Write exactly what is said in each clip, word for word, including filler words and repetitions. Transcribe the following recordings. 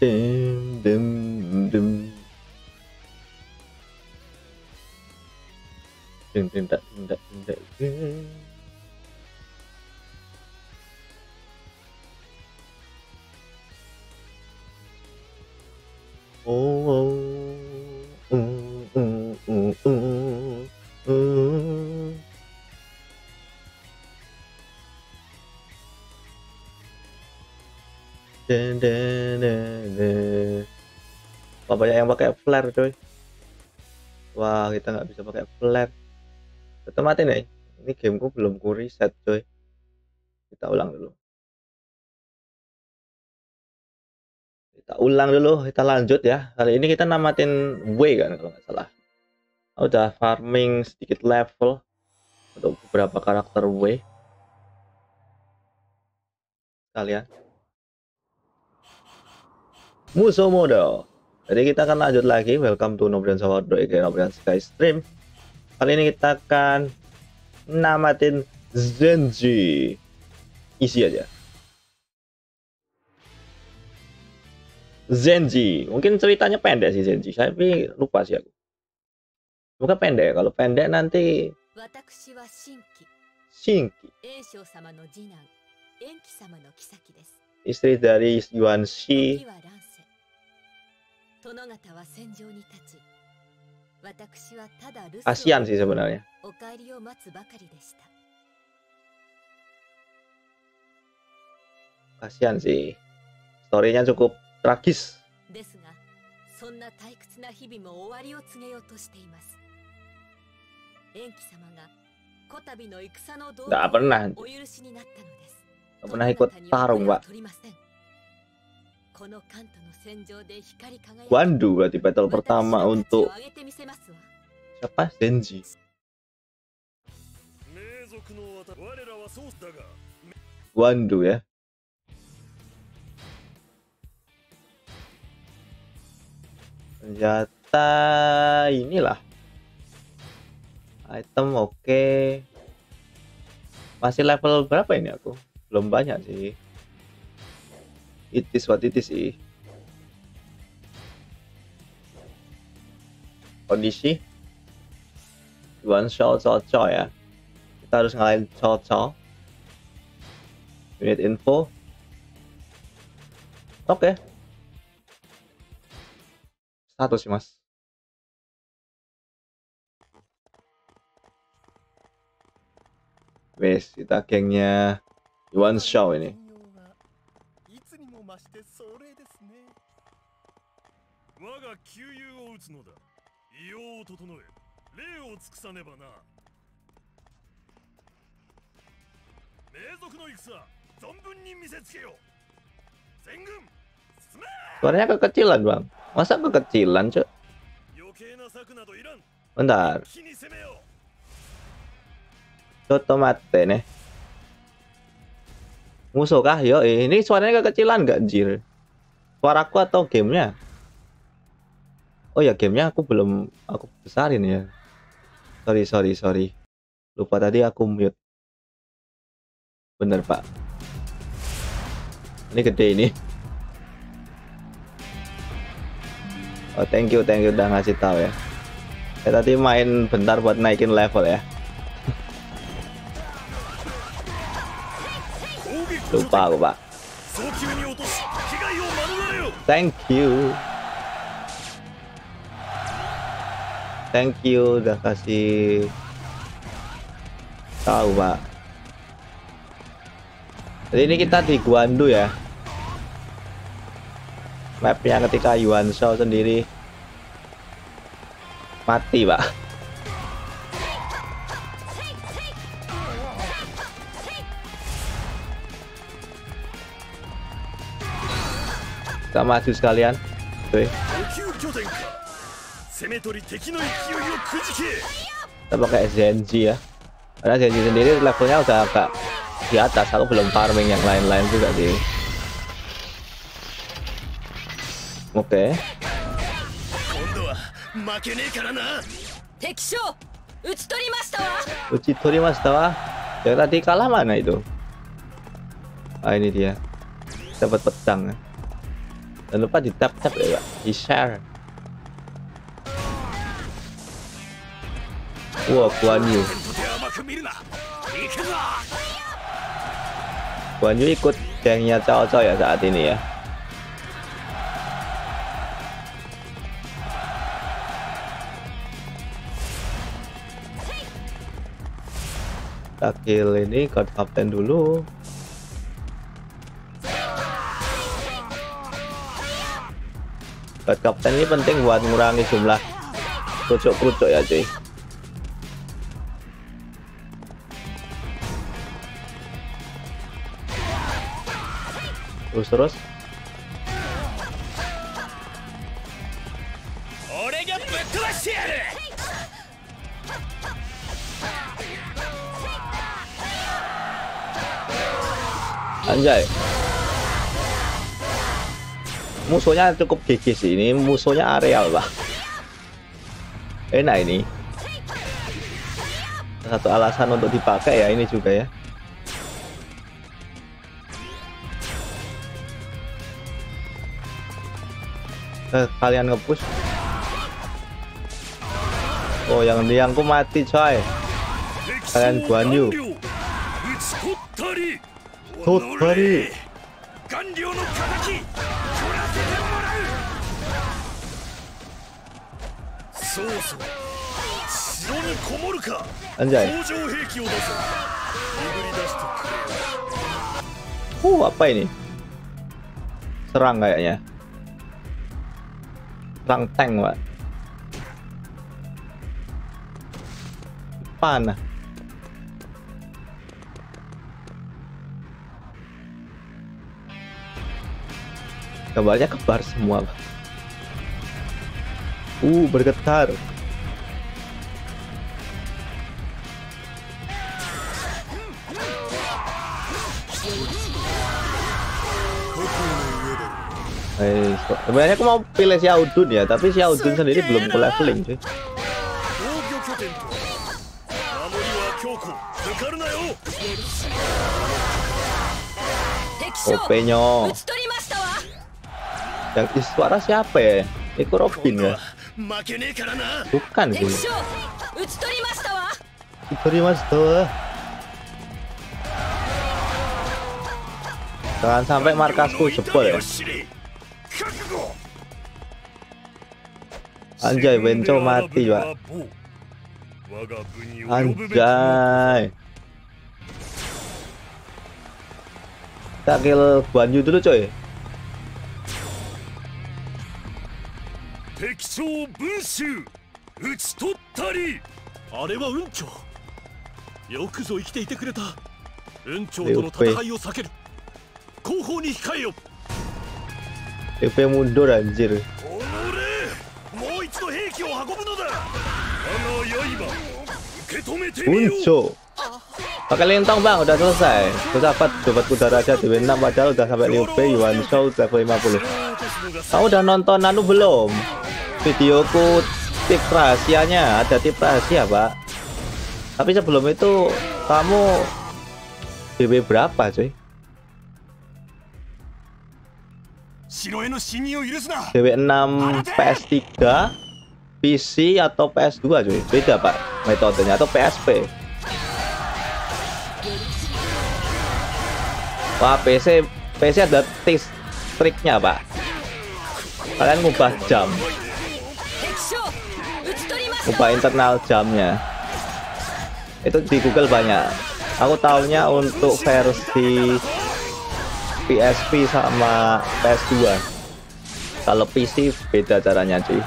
Dem dem dem. Ding ding dak ding dak ding dak. Oh, oh, uh, uh, uh, uh, uh. Den, den, den, den. Wah, banyak yang pakai flare coy. Wah, kita nggak bisa pakai flare. Kita mati nih. Ini gameku belum ku reset coy. Kita ulang dulu. Kita ulang dulu, kita lanjut ya. Kali ini kita namatin W kan kalau nggak salah. Udah farming sedikit level untuk beberapa karakter W. Kalian. Musuh mode. Jadi kita akan lanjut lagi. Welcome to Nobrian Sawadro again Nobrian Sky Stream. Kali ini kita akan namatin Zenji. Isi aja. Zenji, mungkin ceritanya pendek sih Zenji, tapi lupa sih aku. Semoga pendek, kalau pendek nanti Shinki, istri dari Yuan Shi. Kasian sih sebenarnya. Kasian sih. Storynya cukup tragis. Nggak pernah. Nggak pernah ikut tarung, Pak. Guandu berarti battle pertama untuk siapa? Zenji. Guandu ya. Senjata inilah. Item oke. Okay. Masih level berapa ini aku? Belum banyak sih. It is what it is sih. Kondisi Yuan Shao Cao Cao ya. Kita harus ngalahin Cao Cao. Unit info. Oke. Okay. Satu sih mas. Wes, kita gengnya Yuan Shao ini. Suaranya kekecilan bang. Masa kekecilan cok? Bentar. Toto mate nih. Musuh kah? Yo, ini suaranya kekecilan gak anjir? Suaraku atau gamenya? Oh ya gamenya aku belum aku besarin ya. Sorry sorry sorry. Lupa tadi aku mute. Bener pak. Ini gede ini. Oh thank you thank you udah ngasih tahu ya. Saya tadi main bentar buat naikin level ya. Lupa aku pak. Thank you. Thank you udah kasih tahu pak. Jadi ini kita di Guandu ya. Mapnya ketika Yuan Shao sendiri mati pak. Kita maju sekalian. Tuh. Kita pakai Zenji ya. Karena Zenji sendiri levelnya udah agak di atas. Aku belum farming yang lain-lain juga sih. Oke. Uchi torimashita wa. Yang tadi kalah mana itu? Ah ini dia. Dapat pedang ya. Jangan lupa di tap tap ya Pak, di share. Wah, Guan Yu. Guan Yu ikut gengnya Cao Cao ya saat ini ya. Kita kill ini god captain dulu. God captain ini penting buat mengurangi jumlah kerucuk-kerucuk ya cuy. Terus terus. Anjay. Musuhnya cukup gigi sih, ini musuhnya areal Pak. Enak ini. Satu alasan untuk dipakai ya ini juga ya. Eh, kalian nge-push. Oh, yang liangku mati coy. Kalian Guan Yu. Totari. Anjay. Uh, apa ini? Serang kayaknya. Serang tank, Pak. Panah. Gambarnya kebar semua, Pak. Uh, bergetar. Eh, sebenarnya aku mau pilih Xiaodun ya, tapi Xiaodun sendiri belum ke leveling cuy. O P-nya. Yang suara siapa ya? Itu Robin ya? Bukan sih. Itorimashita. Jangan sampai markasku jebol ya. Anjay, Benco mati Pak. Anjay. Kita kill Guan Yu dulu coy. T P mundur anjir. Unco. Pakai lintang bang, udah selesai. Terus dapat sobat kuda raja D W enam padahal udah sampai Liu Bei Yuan Shao level lima puluh. Kamu udah nonton anu belum? Videoku tips rahasianya, ada tips rahasia Pak. Tapi sebelum itu kamu D W berapa cuy? D W enam P S tiga, P C atau P S dua cuy? Beda Pak metodenya, atau P S P. Wah, P C P C ada tis triknya Pak. Kalian ngubah jam, ngubah internal jamnya. Itu di Google banyak. Aku tahunya untuk versi P S P sama P S dua. Kalau P C beda caranya cuy.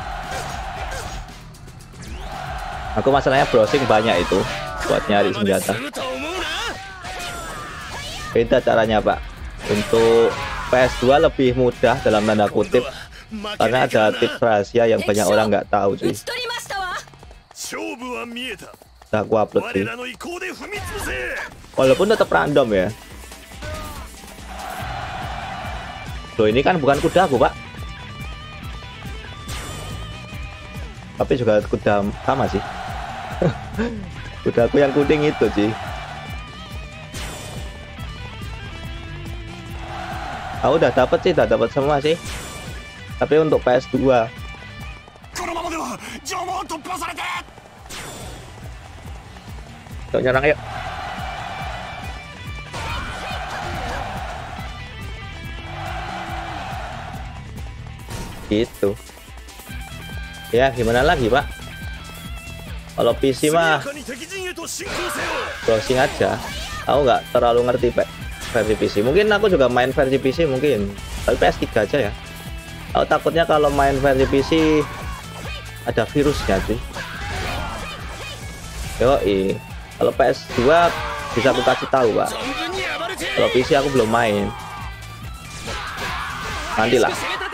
Aku masalahnya browsing banyak itu buat nyari senjata. Beda caranya Pak. Untuk P S dua lebih mudah dalam tanda kutip karena ada tips rahasia yang banyak orang nggak tahu cuy. Udah aku upload sih. Walaupun tetap random ya. Loh, ini kan bukan kuda aku Pak. Tapi juga kuda sama sih. Kuda aku yang kuning itu sih. Aku udah dapat sih, udah dapat semua sih. Tapi untuk P S dua yuk nyerang yuk. Gitu ya, gimana lagi Pak? Kalau P C mah browsing aja. Aku nggak terlalu ngerti Pak versi P C. Mungkin aku juga main versi P C mungkin, tapi P S tiga aja ya. Aku takutnya kalau main versi P C ada virusnya sih. Yoi, kalau P S dua bisa aku kasih tahu Pak. Kalau P C aku belum main. Nantilah.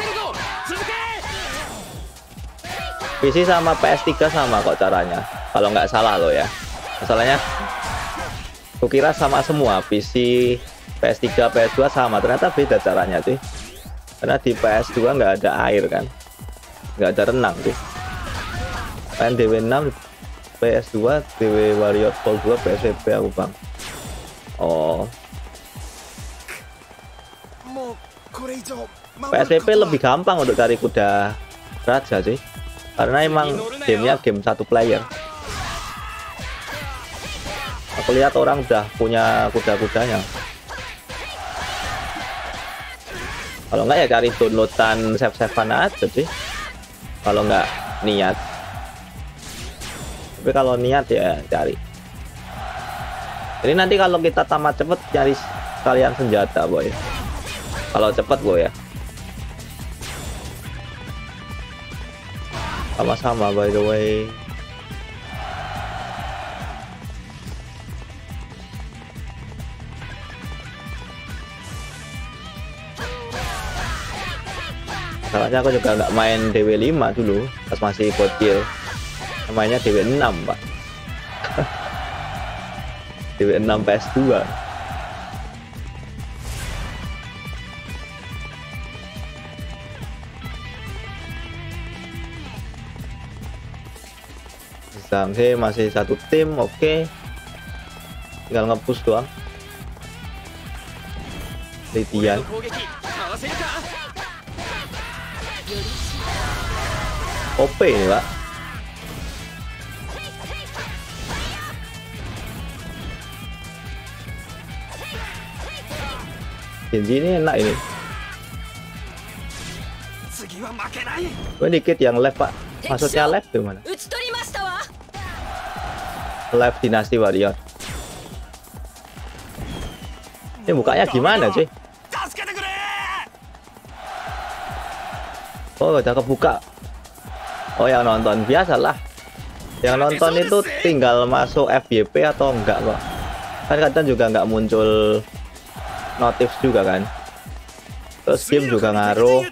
P C sama P S tiga sama kok caranya, kalau nggak salah loh ya. Masalahnya kukira sama semua, P C, P S tiga, P S dua sama, ternyata beda caranya sih. Karena di P S dua nggak ada air kan, nggak ada renang sih. Main D W enam, P S dua, D W Warrior Fall dua, P S V P aku bang. Oh, P S V P lebih gampang untuk cari kuda raja sih, karena emang gamenya game satu player. Aku lihat orang udah punya kuda-kudanya. Kalau nggak ya cari downloadan save-savean aja sih, kalau nggak niat. Tapi kalau niat ya cari. Jadi nanti kalau kita tamat cepet cari sekalian senjata boy. Kalau cepet boy ya. Sama-sama by the way. Soalnya aku juga nggak main D W lima dulu pas masih bocil, mainnya D W enam Pak. D W enam P S dua. Zhanghe masih satu tim, oke okay. Tinggal nge-push doang. Lidian O P ini Pak. Genji ini enak ini. Gue dikit yang left Pak. Maksudnya left tuh mana? Left Dynasty Warrior. Ini bukanya gimana sih? Oh udah kebuka. Oh yang nonton biasalah. Yang nonton itu tinggal masuk F Y P atau enggak kok. Kan kadang juga nggak muncul notif juga kan. Terus game juga ngaruh.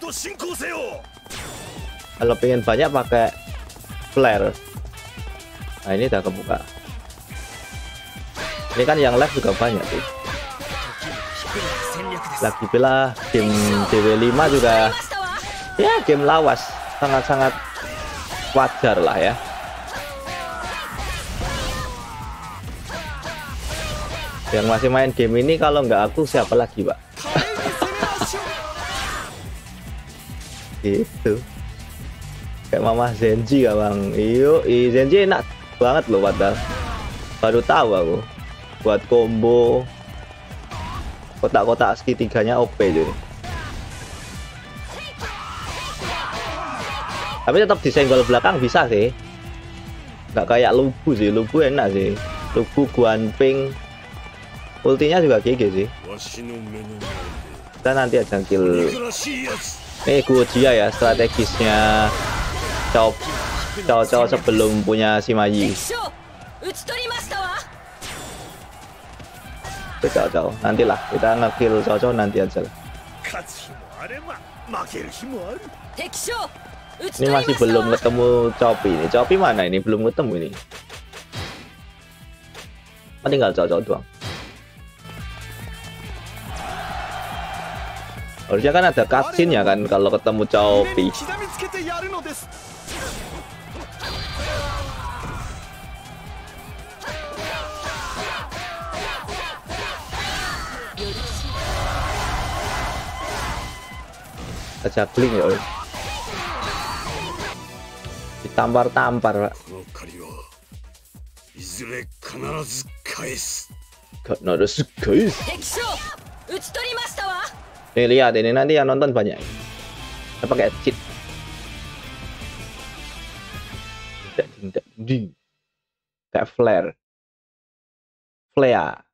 Kalau pengen banyak pakai flare. Nah ini udah kebuka. Ini kan yang live juga banyak sih. Lagi pula game D W lima juga ya game lawas, sangat-sangat wajar lah ya. Yang masih main game ini kalau nggak aku siapa lagi Pak? Gitu. Kayak Mama Zenji ya bang. Iyo, i Zenji enak banget loh padahal. Baru tahu aku. Buat combo kotak-kotak segitiganya O P jadi. Tapi tetap disenggol belakang bisa sih. Nggak kayak Lubu sih. Lubu enak sih. Lubu Guanping. Ultinya juga G G sih. Kita nanti aja kill. Ini Guojia ya strategisnya Cao Cao Cao sebelum punya Shimayi. Cao Cao nantilah kita ngekill Cao Cao nanti aja lah. Ini masih belum ketemu Chopi ini. Chopi mana ini? Belum ketemu ini. Oh, tinggal Cao Cao doang. Harusnya kan ada cutscene ya kan kalau ketemu Chopi. Juggling ya. Tampar-tampar, Pak. Gak guys. Nih lihat ini, nanti yang nonton banyak. Kita pakai cheat. Tidak ding. Kayak flare. Flare.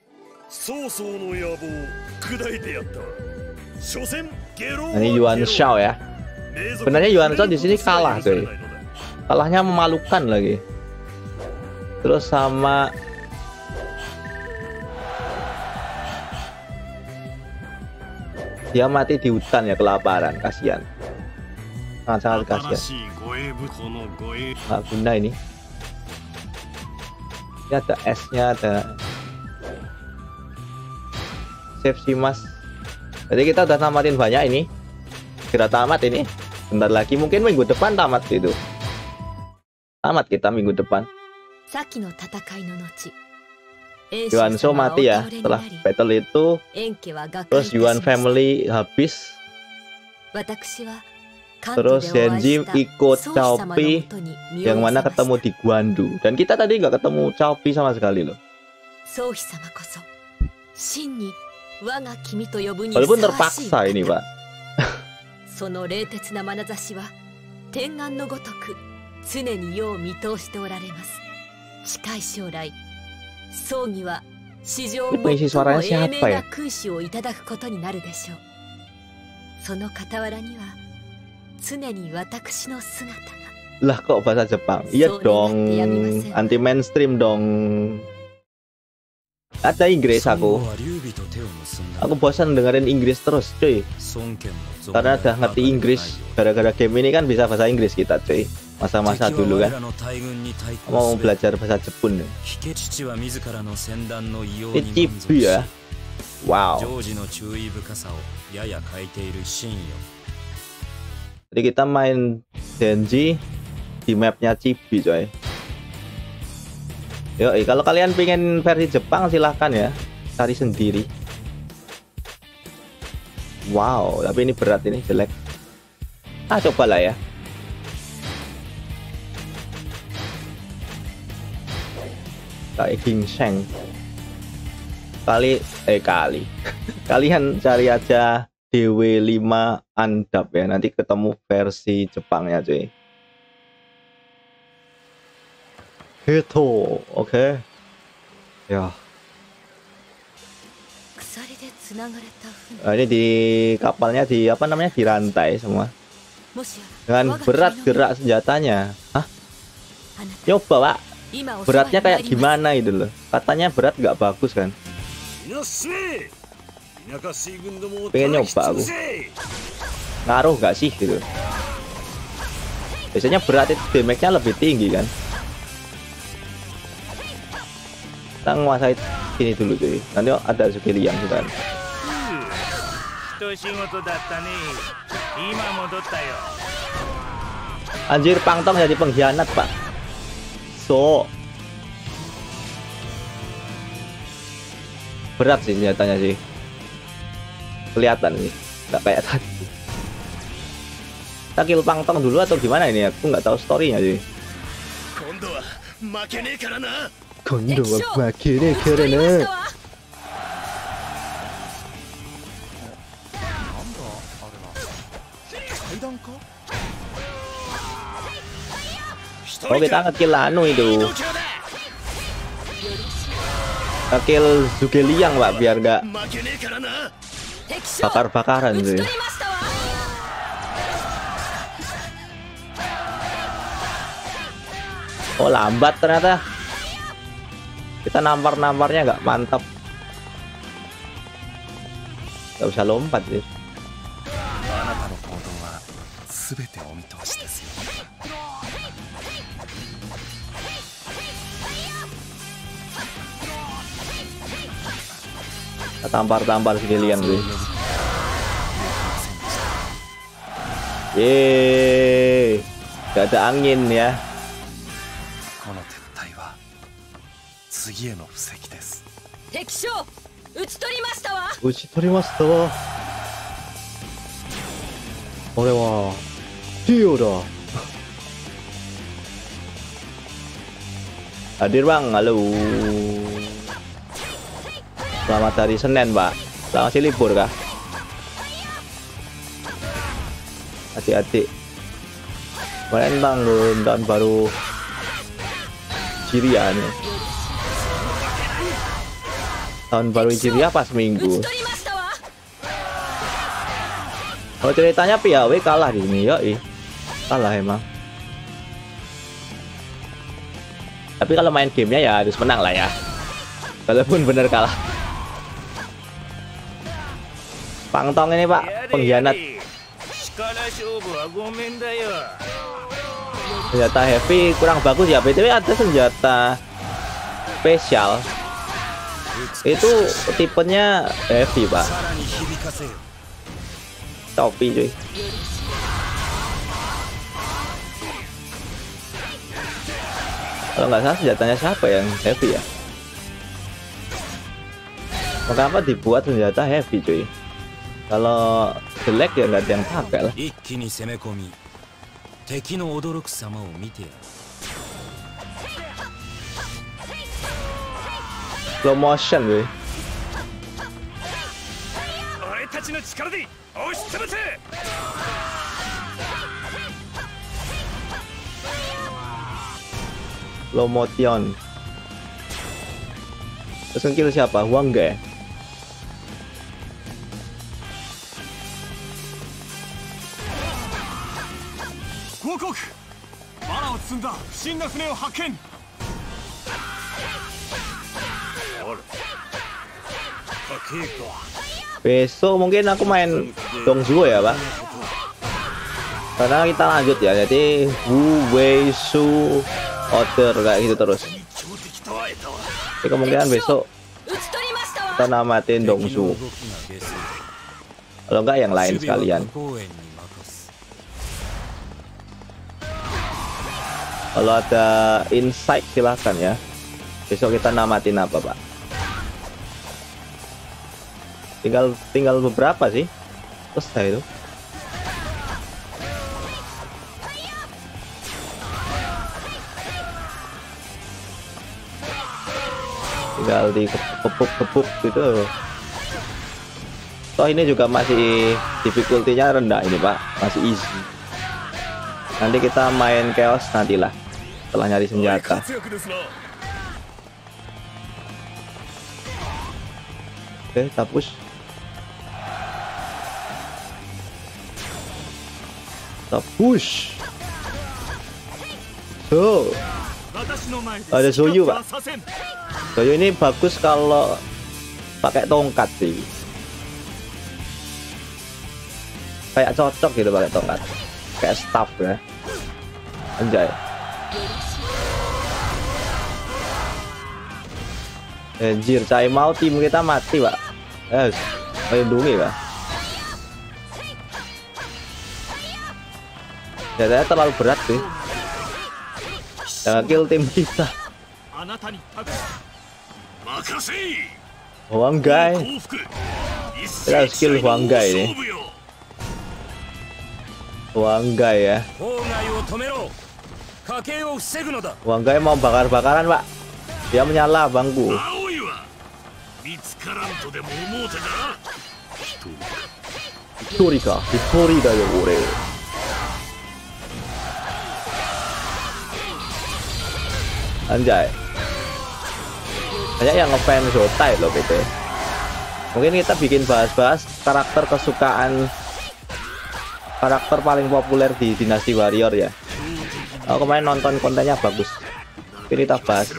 Ini Yuan Shao ya. Sebenarnya Yuan Shao di sini kalah, cuy. Kalahnya memalukan lagi. Terus sama dia mati di hutan ya, kelaparan, kasihan. Sangat-sangat kasihan. Nggak guna ini. Ini ada S-nya, ada save si mas. Jadi kita udah tamatin banyak ini. Kira tamat ini. Bentar lagi, mungkin minggu depan tamat itu. Tamat kita minggu depan. Yuan Shao mati ya setelah battle itu. Terus Yuan family habis. Terus Zenji ikut Cao Pi yang mana ketemu di Guandu. Dan kita tadi nggak ketemu Cao Pi sama sekali loh. Walaupun terpaksa ini, Pak. Ini pengisi suaranya siapa ya? Lah kok bahasa Jepang? Iya dong, anti mainstream dong. Ada Inggris aku. Aku bosan dengerin Inggris terus, cuy. Karena udah ngerti Inggris. Gara-gara game ini kan bisa bahasa Inggris kita, cuy. Masa-masa dulu kan. Mau belajar bahasa Jepun. Ini Chibi ya. Wow. Jadi kita main Zenji di mapnya Chibi, coy. Yo, kalau kalian pengen versi Jepang silahkan ya, cari sendiri. Wow, tapi ini berat, ini jelek. Ah, cobalah ya. Kayak ginseng. Kali, eh kali. Kalian cari aja D W lima Andap ya, nanti ketemu versi Jepangnya, cuy. Gitu, oke. Okay. Ya. Nah, ini di kapalnya di apa namanya dirantai semua. Dengan berat gerak senjatanya. Hah? Coba, Pak. Beratnya kayak gimana itu loh. Katanya berat nggak bagus kan. Pengen nyoba aku. Ngaruh nggak sih gitu. Biasanya berat itu damage-nya lebih tinggi kan. Kita nguasai sini dulu cuy. Nanti ada Zugeliang juga. Anjir, Pangtong jadi pengkhianat, Pak. So berat sih senjatanya sih. Kelihatan sih. Nggak kayak tadi. Kita kill Pangtong dulu atau gimana ini? Aku nggak tahu story-nya sih. Kondo wa makene karana. Oh, kita nge-kill anu itu. Nge-kill Zugeliang, Pak, biar nggak bakar-bakaran sih. Oh, lambat ternyata. Kita nampar-namparnya nggak mantap. Nggak usah lompat sih. Kita tampar-tampar sekalian sih. Yeay, nggak ada angin ya. Uchitorimasu wa. Ore wa Dio da. Hadir bang, halo. Selamat hari Senin pak. Selamat sih libur kah? Adik-adik. Kemarin tanggung tahun baru Hijriah nih. Tahun baru Hijriah pas minggu. Oh ceritanya P A W kalah di sini, yoi. Kalah emang. Tapi kalau main gamenya ya harus menang lah ya. Walaupun bener kalah. Pangtong ini pak, pengkhianat. Senjata heavy kurang bagus ya. B T W ada senjata spesial. Itu tipenya heavy pak. Topi cuy. Kalau nggak salah senjatanya siapa yang heavy ya? Kenapa dibuat senjata heavy cuy? Kalau jelek ya nggak ada yang pakai lah. Slow motion cuy. Slow motion. Terus ngekill siapa? Huang ya? Besok mungkin aku main Dongzuo ya pak, karena kita lanjut ya, jadi Wu Wei Su order kayak gitu terus. Jadi kemungkinan besok kita namatin Dongzuo, kalau enggak yang lain sekalian. Kalau ada insight silahkan ya. Besok kita namatin apa pak? Tinggal tinggal beberapa sih. Selesai itu. Tinggal dikepuk-kepuk gitu. Toh ini juga masih difficulty-nya rendah ini pak, masih easy. Nanti kita main chaos nantilah setelah nyari senjata. Oke, kita push. Kita push. So, ada Soyu pak. Soyu ini bagus kalau pakai tongkat sih. Kayak cocok gitu pakai tongkat. Kayak staff ya. Anjay. Anjir, saya mau tim kita mati pak. Eh, lindungi pak. Jadinya terlalu berat sih. Jangan kill tim kita. Huang Gai. Kita harus kill Huang Gai ini. Huang Gai ya. Huang Gai mau bakar-bakaran pak. Dia menyala bangku. Hitori ka? Hitori da yo ore. Anjay. Banyak yang ngefans Zotai loh P T. Mungkin kita bikin bahas-bahas karakter kesukaan, karakter paling populer di Dynasty Warrior ya. Aku kemarin nonton kontennya bagus. Ini kita bahas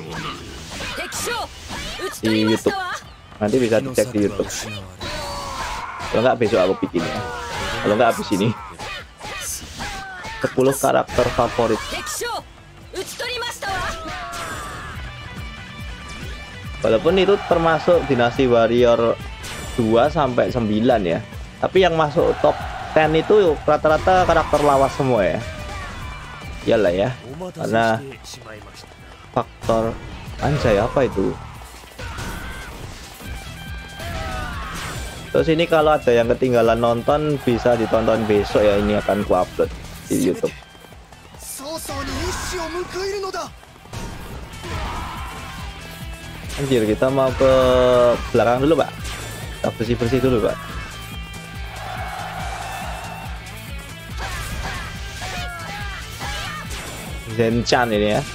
di YouTube. Nanti bisa dicek di YouTube. Kalau nggak besok aku bikin ya. Kalau nggak habis ini. sepuluh karakter favorit. Walaupun itu termasuk Dynasty Warrior dua sampai sembilan ya. Tapi yang masuk top sepuluh itu rata-rata karakter lawas semua ya. Iyalah ya. Karena faktor anjay apa itu. Terus ini kalau ada yang ketinggalan nonton bisa ditonton besok ya, ini akan ku upload di YouTube. Anjir, kita mau ke belakang dulu, Pak. Kita bersih-bersih dulu, Pak. Zenchan ini ya.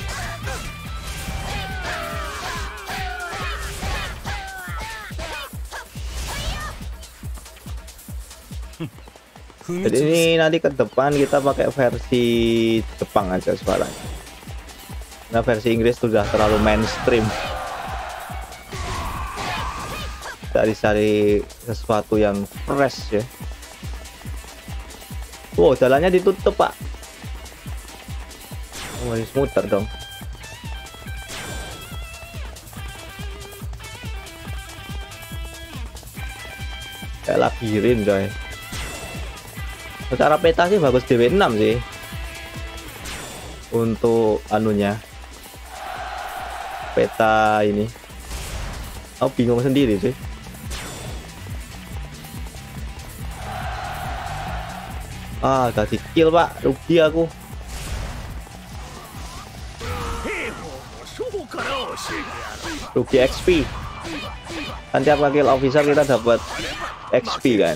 Jadi ini nanti ke depan kita pakai versi Jepang aja suaranya. Nah, versi Inggris sudah terlalu mainstream. Cari-cari sesuatu yang fresh ya. Wow, jalannya ditutup, Pak. Oh, ini muter dong. Kayak labirin, coy. Secara peta sih bagus D W enam sih. Untuk anunya. Peta ini. Aku bingung sendiri sih. Ah, gak di kill, Pak. Rugi aku. Rugi X P. Kan tiap kill officer kita dapat X P kan.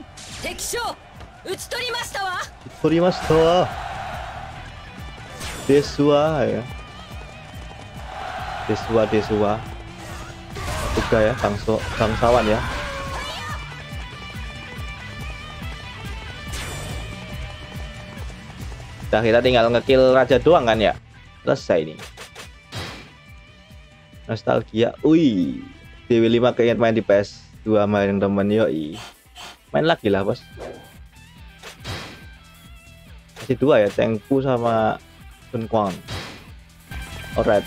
Utsutrimashita. Desua ya. Desua Desua. Juga ya, bangso, bangsawan ya. Nah, kita tinggal ngekill raja doang kan ya. Selesai ini. Nostalgia. Wih. D W lima keinget main di P S dua main yang temen yoi. Main lagi lah, Bos. Masih dua ya, Tengku sama Sun Quan. Alright.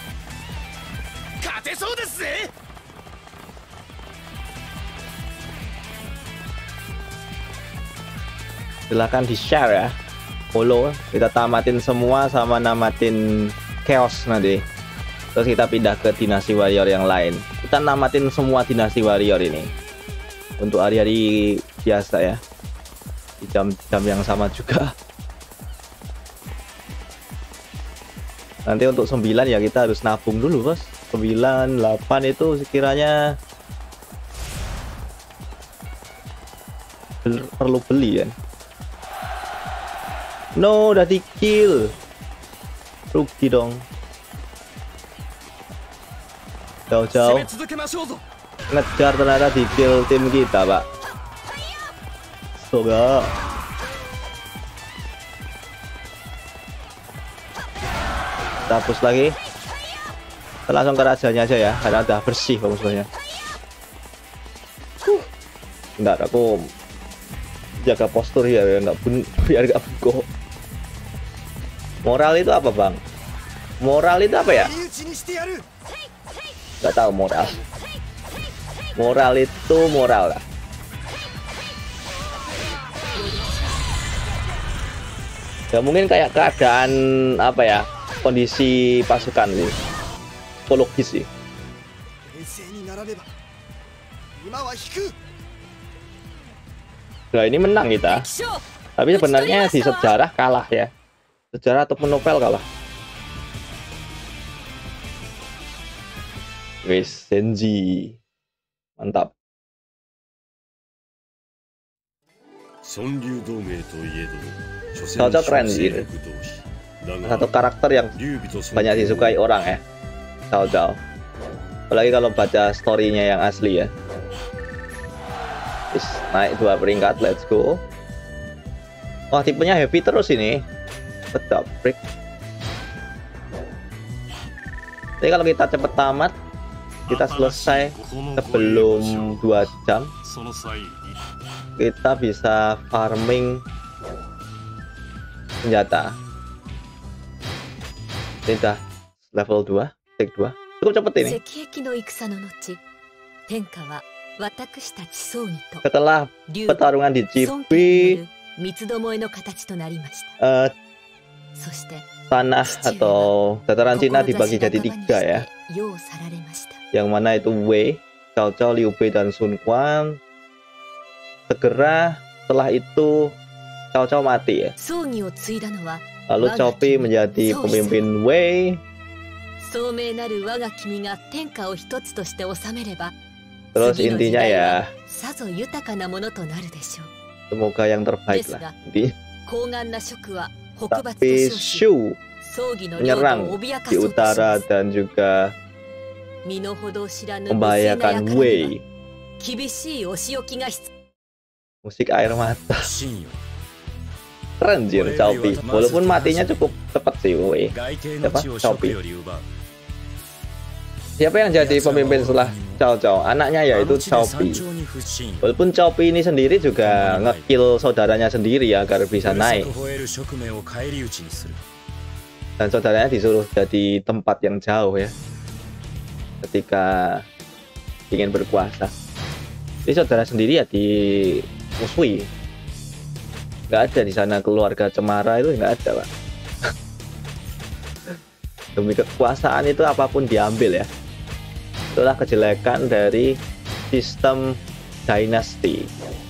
Silahkan di share ya. Follow, kita tamatin semua sama namatin Chaos nanti. Terus kita pindah ke Dinasti Warrior yang lain. Kita namatin semua Dinasti Warrior ini untuk hari-hari biasa ya, di jam-jam yang sama juga. Nanti untuk sembilan ya kita harus nabung dulu, Bos. sembilan, delapan itu sekiranya perlu beli kan. No, udah di kill. Rugi dong. Jauh-jauh ngejar, ternyata di kill tim kita, Pak. Soga. Kita hapus lagi. Kita langsung ke rajanya aja ya, karena udah bersih musuhnya. Uh. Bentar, aku jaga postur ya, nggak pun biar nggak bengkok. Moral itu apa, Bang? Moral itu apa ya? Nggak tahu moral. Moral itu moral lah. Ya mungkin kayak keadaan apa ya? Kondisi pasukan sih. Psikologis sih. Nah, ini menang kita. Tapi sebenarnya di sejarah kalah ya. Sejarah ataupun novel kalah. Wes, Senji. Mantap. Cocok keren sih. Satu karakter yang banyak disukai orang ya. Cao Cao. Apalagi kalau baca story-nya yang asli ya. Terus naik dua peringkat, let's go. Wah, tipenya heavy terus ini. Betul, break. Jadi kalau kita cepet tamat, kita selesai sebelum dua jam, kita bisa farming senjata. Ini udah level dua, tick dua. Cukup cepet ini. Setelah pertarungan di G P, uh, tanah atau dataran Cina dibagi jadi tiga ya. Yang mana itu Wei, Cao Cao, Liu Bei, dan Sun Quan. Segera setelah itu Cao Cao mati ya. Lalu Cao Pi menjadi pemimpin Wei. Terus intinya ya, semoga yang terbaik lah. Tapi Shu menyerang di utara dan juga membahayakan Wei. Musik air mata. Keren jir, Chao Pi. Walaupun matinya cukup cepat sih Wei. Siapa? Chao Pi. Siapa yang jadi pemimpin setelah Cao Cao? Anaknya yaitu Chao Pi. Walaupun Chao Pi ini sendiri juga ngekill saudaranya sendiri agar bisa naik. Dan saudaranya disuruh jadi tempat yang jauh ya, ketika ingin berkuasa. Jadi saudara sendiri ya dimusuhi. Nggak ada di sana keluarga cemara, itu nggak ada, Pak. Demi kekuasaan itu apapun diambil ya. Itulah kejelekan dari sistem dinasti.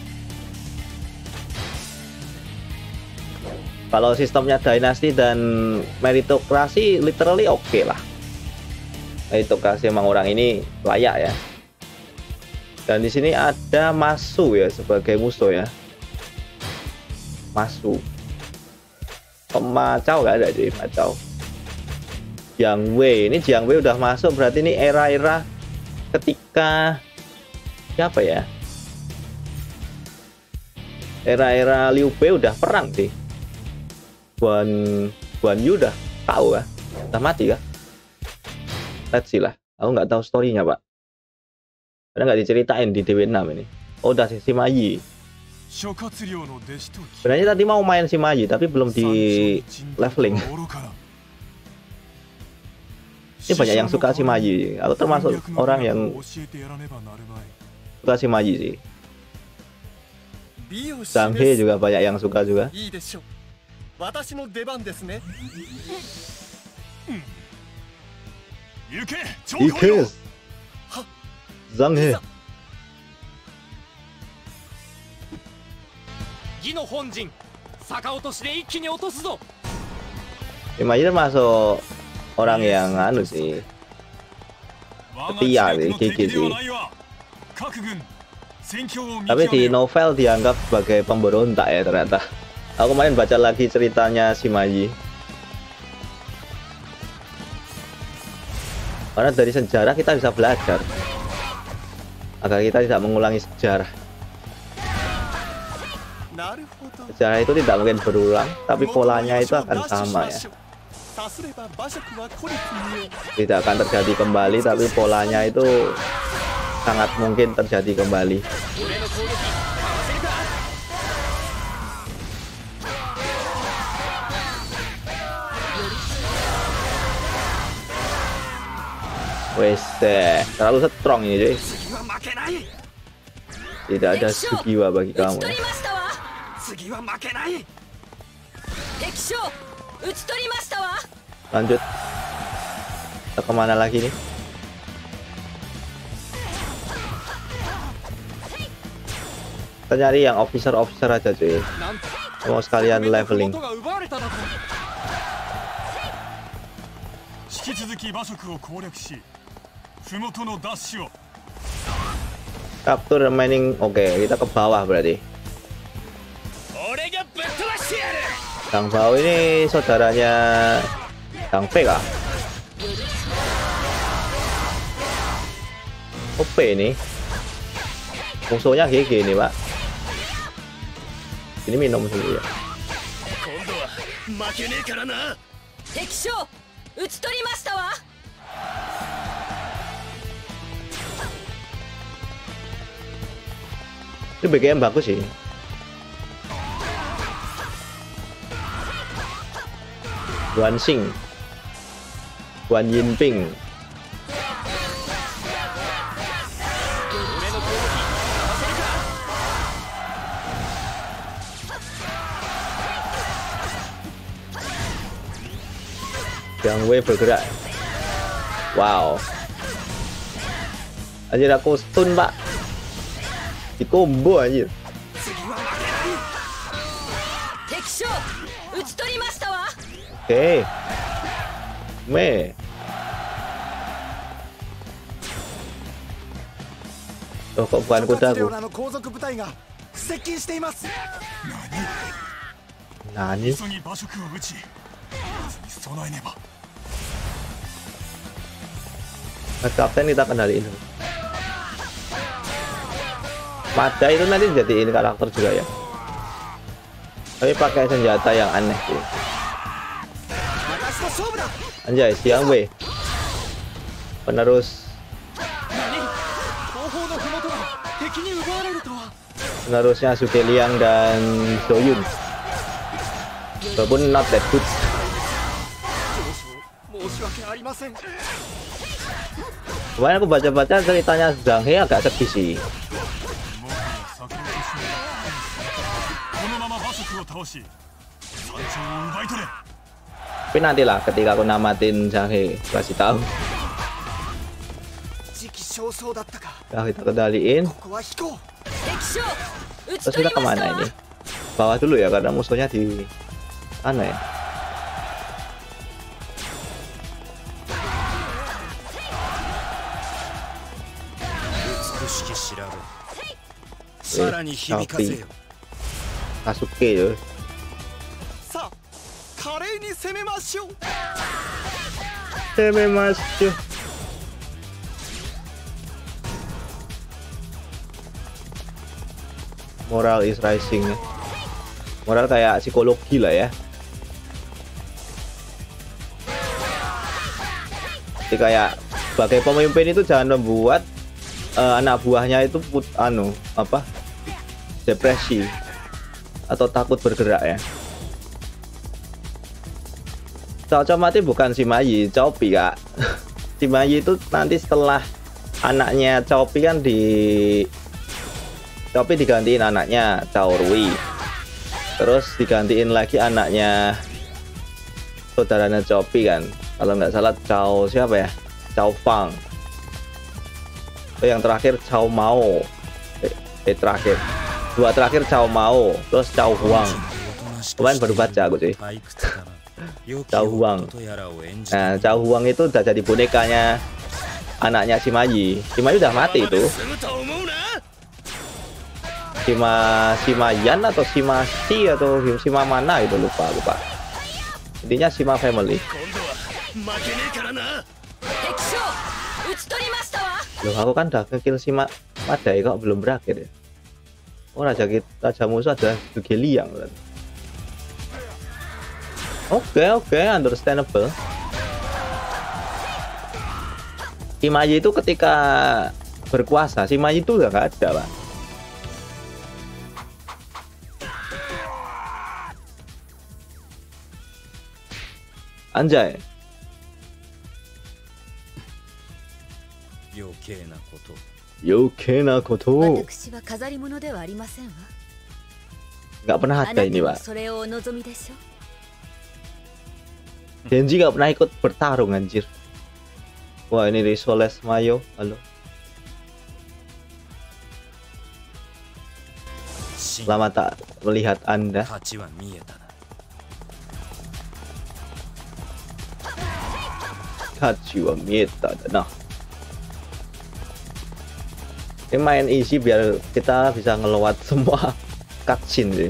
Kalau sistemnya dinasti dan meritokrasi literally oke okay lah. Meritokrasi emang orang ini layak ya. Dan di sini ada Masu ya sebagai musuh ya. Masu. Pemacau nggak ada jadi Macau. Jiang Wei, ini Jiang Wei udah masuk, berarti ini era-era ketika siapa ya? Era-era Liu Bei udah perang sih. Guan Guan Yu udah tahu kah? Udah mati kah? Let's see lah. Aku nggak tahu storynya, Pak. Karena nggak diceritain di D W enam ini. Oh, udah sih Sima Yi. Sebenarnya tadi mau main Sima Yi tapi belum di leveling. Ini banyak yang suka Sima Yi. Aku termasuk orang yang suka Sima Yi sih. Zhang He juga banyak yang suka juga. Ike Zhang He. Sima Yi termasuk orang yang anu sih, setia sih, gigi sih. Tapi di novel dianggap sebagai pemberontak ya ternyata. Aku kemarin baca lagi ceritanya Sima Yi. Karena dari sejarah kita bisa belajar agar kita tidak mengulangi sejarah. Sejarah itu tidak mungkin berulang, tapi polanya itu akan sama ya. Tidak akan terjadi kembali, tapi polanya itu sangat mungkin terjadi kembali. Wes deh, terlalu strong ini cuy. Tidak ada Sugiwa bagi kamu ya. Lanjut. Kita kemana lagi nih? Kita nyari yang officer-officer aja cuy. Mau sekalian leveling. Capture remaining. Oke, okay, kita ke bawah berarti. Gang Bao ini saudaranya Gang Fei kah? O P ini musuhnya G G ini, Pak. Ini minum dulu ya. Ini B G M bagus sih. Guan Xing, Guan Yinping. Jiang Wei bergerak. Wow. Anjir aku stun, Pak. Di combo anjir. Oke. Okay. Me. Loh, kok bukan kudaku? Nani? Nah, kapten kita kendaliin. Mada itu nanti jadiin karakter juga ya. Tapi pakai senjata yang aneh sih. Anjay, Siang Wei. Penerus Penerusnya Zhuge Liang dan Zhou Yun. Walaupun not that good. Kemarin aku baca-baca ceritanya Zhang He agak sedih sih. Tapi nantilah ketika aku namatin Zhang He kasih tahu. Nah, kita kendaliin. Terus kita kemana ini? Bawah dulu ya karena musuhnya di sana ya. Eh, Sasuke ya. Sememashou. Moral is rising ya. Moral kayak psikologi lah ya. Jadi kayak sebagai pemimpin itu jangan membuat uh, anak buahnya itu put, anu apa depresi atau takut bergerak ya. Cao mati bukan Sima Yi, Cao Pi kak. Sima Yi itu nanti setelah anaknya Cao Pi kan di Cao Pi digantiin anaknya Cao Rui, terus digantiin lagi anaknya saudaranya Cao Pi kan, kalau nggak salah Cao siapa ya, Cao Fang. Yang terakhir Cao Mao, eh, eh terakhir dua terakhir Cao Mao, terus Cao Huang. Kemarin baru baca aku sih. Cao Huang. Nah, Cao Huang itu udah jadi bonekanya anaknya Sima Yi. Sima Yi udah mati itu. Sima Sima Yan atau Sima Si atau Sima mana itu lupa lupa. Intinya Sima family. Loh, aku kan udah ngekill Sima Madai kok belum berakhir ya. Oh, raja kita, raja musuh adalah Zhuge Liang. Oke okay, oke okay, understandable. Sima Yi itu ketika berkuasa, Sima Yi itu udah gak ada pak. Anjay. Yoke na koto. Gak pernah ada ini pak. Genji gak pernah ikut bertarung anjir. Wah ini Risoles Mayo. Halo. Lama tak melihat Anda. Kachi wa mieta. Nah, ini main easy biar kita bisa ngelewat semua cutscene sih.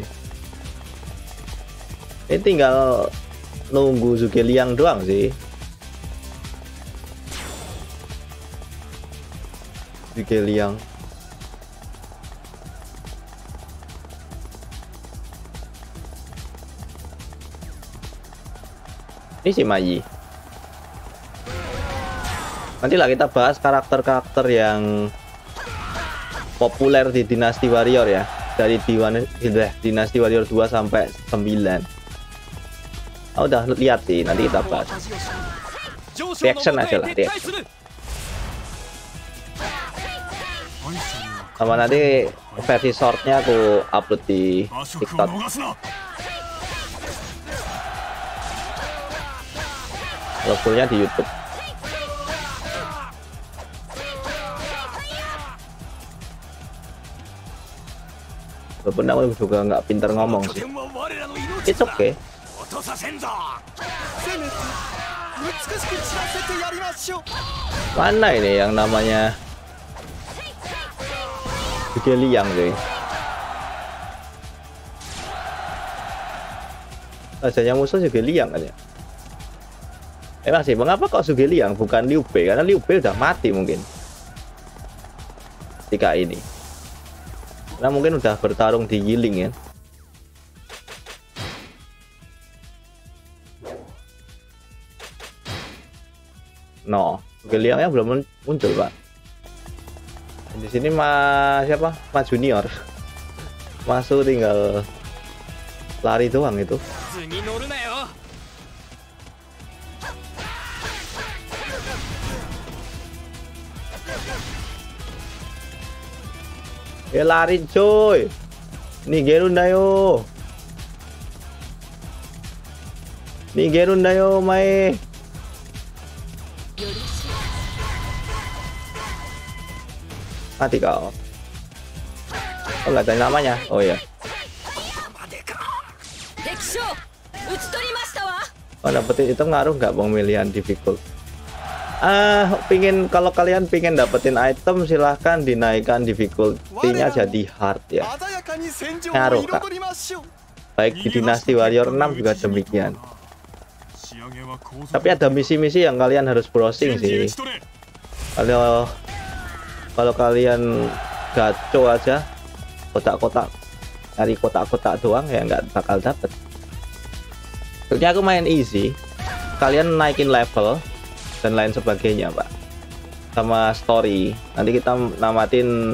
Ini tinggal nunggu Zhuge Liang doang sih. Zhuge Liang. Ini Sima Yi. Nantilah kita bahas karakter-karakter yang populer di Dynasty Warrior ya. Dari Dynasty Warrior dua sampai sembilan. Oh, udah lihat sih, nanti kita bahas. Reaction aja lah, reaction. Sama nanti versi shortnya aku upload di TikTok. Kalau fullnya di YouTube. Walaupun aku juga nggak pinter ngomong sih. It's okay. Mana ini yang namanya Zhuge Liang cuy. Rajanya musuh Zhuge Liang kan ya. Eh masih, mengapa kok Zhuge Liang bukan Liu Bei? Karena Liu Bei udah mati mungkin ketika ini. Karena mungkin udah bertarung di Yiling ya. No, Zhuge Liangnya belum muncul pak. Di sini mas siapa? Mas Junior masuk tinggal lari doang itu. Ya lari coy. Nigerun dayo. Nigerun dayo mae. Mati kau. Oh nggak ada namanya. Oh ya. Oh dapetin itu ngaruh nggak pemilihan difficult? Ah, pingin kalau kalian pingin dapetin item silahkan dinaikkan difficulty-nya jadi hard ya. Ngaruh kak. Baik di Dinasti Warrior enam juga demikian. Tapi ada misi-misi yang kalian harus browsing sih. Kalau kalau kalian gaco aja kotak-kotak, cari kotak-kotak doang ya nggak bakal dapet. Soalnya aku main easy, kalian naikin level dan lain sebagainya pak, sama story. Nanti kita namatin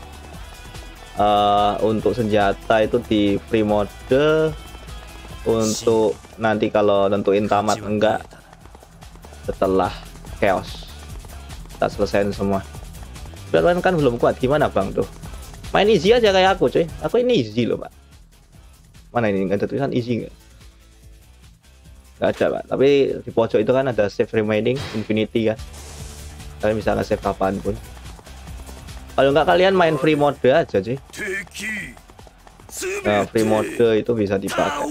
uh, untuk senjata itu di free mode, untuk nanti kalau nentuin tamat enggak setelah chaos kita selesaiin semua. Kalian kan belum kuat, gimana bang tuh? Main easy aja kayak aku cuy, aku ini easy loh pak. Mana ini nggak ada tulisan easy nggak? Nggak ada pak, tapi di pojok itu kan ada save remaining infinity kan, kalian bisa nge-save kapanpun. Kalau nggak kalian main free mode aja cuy. Nah, free mode itu bisa dipakai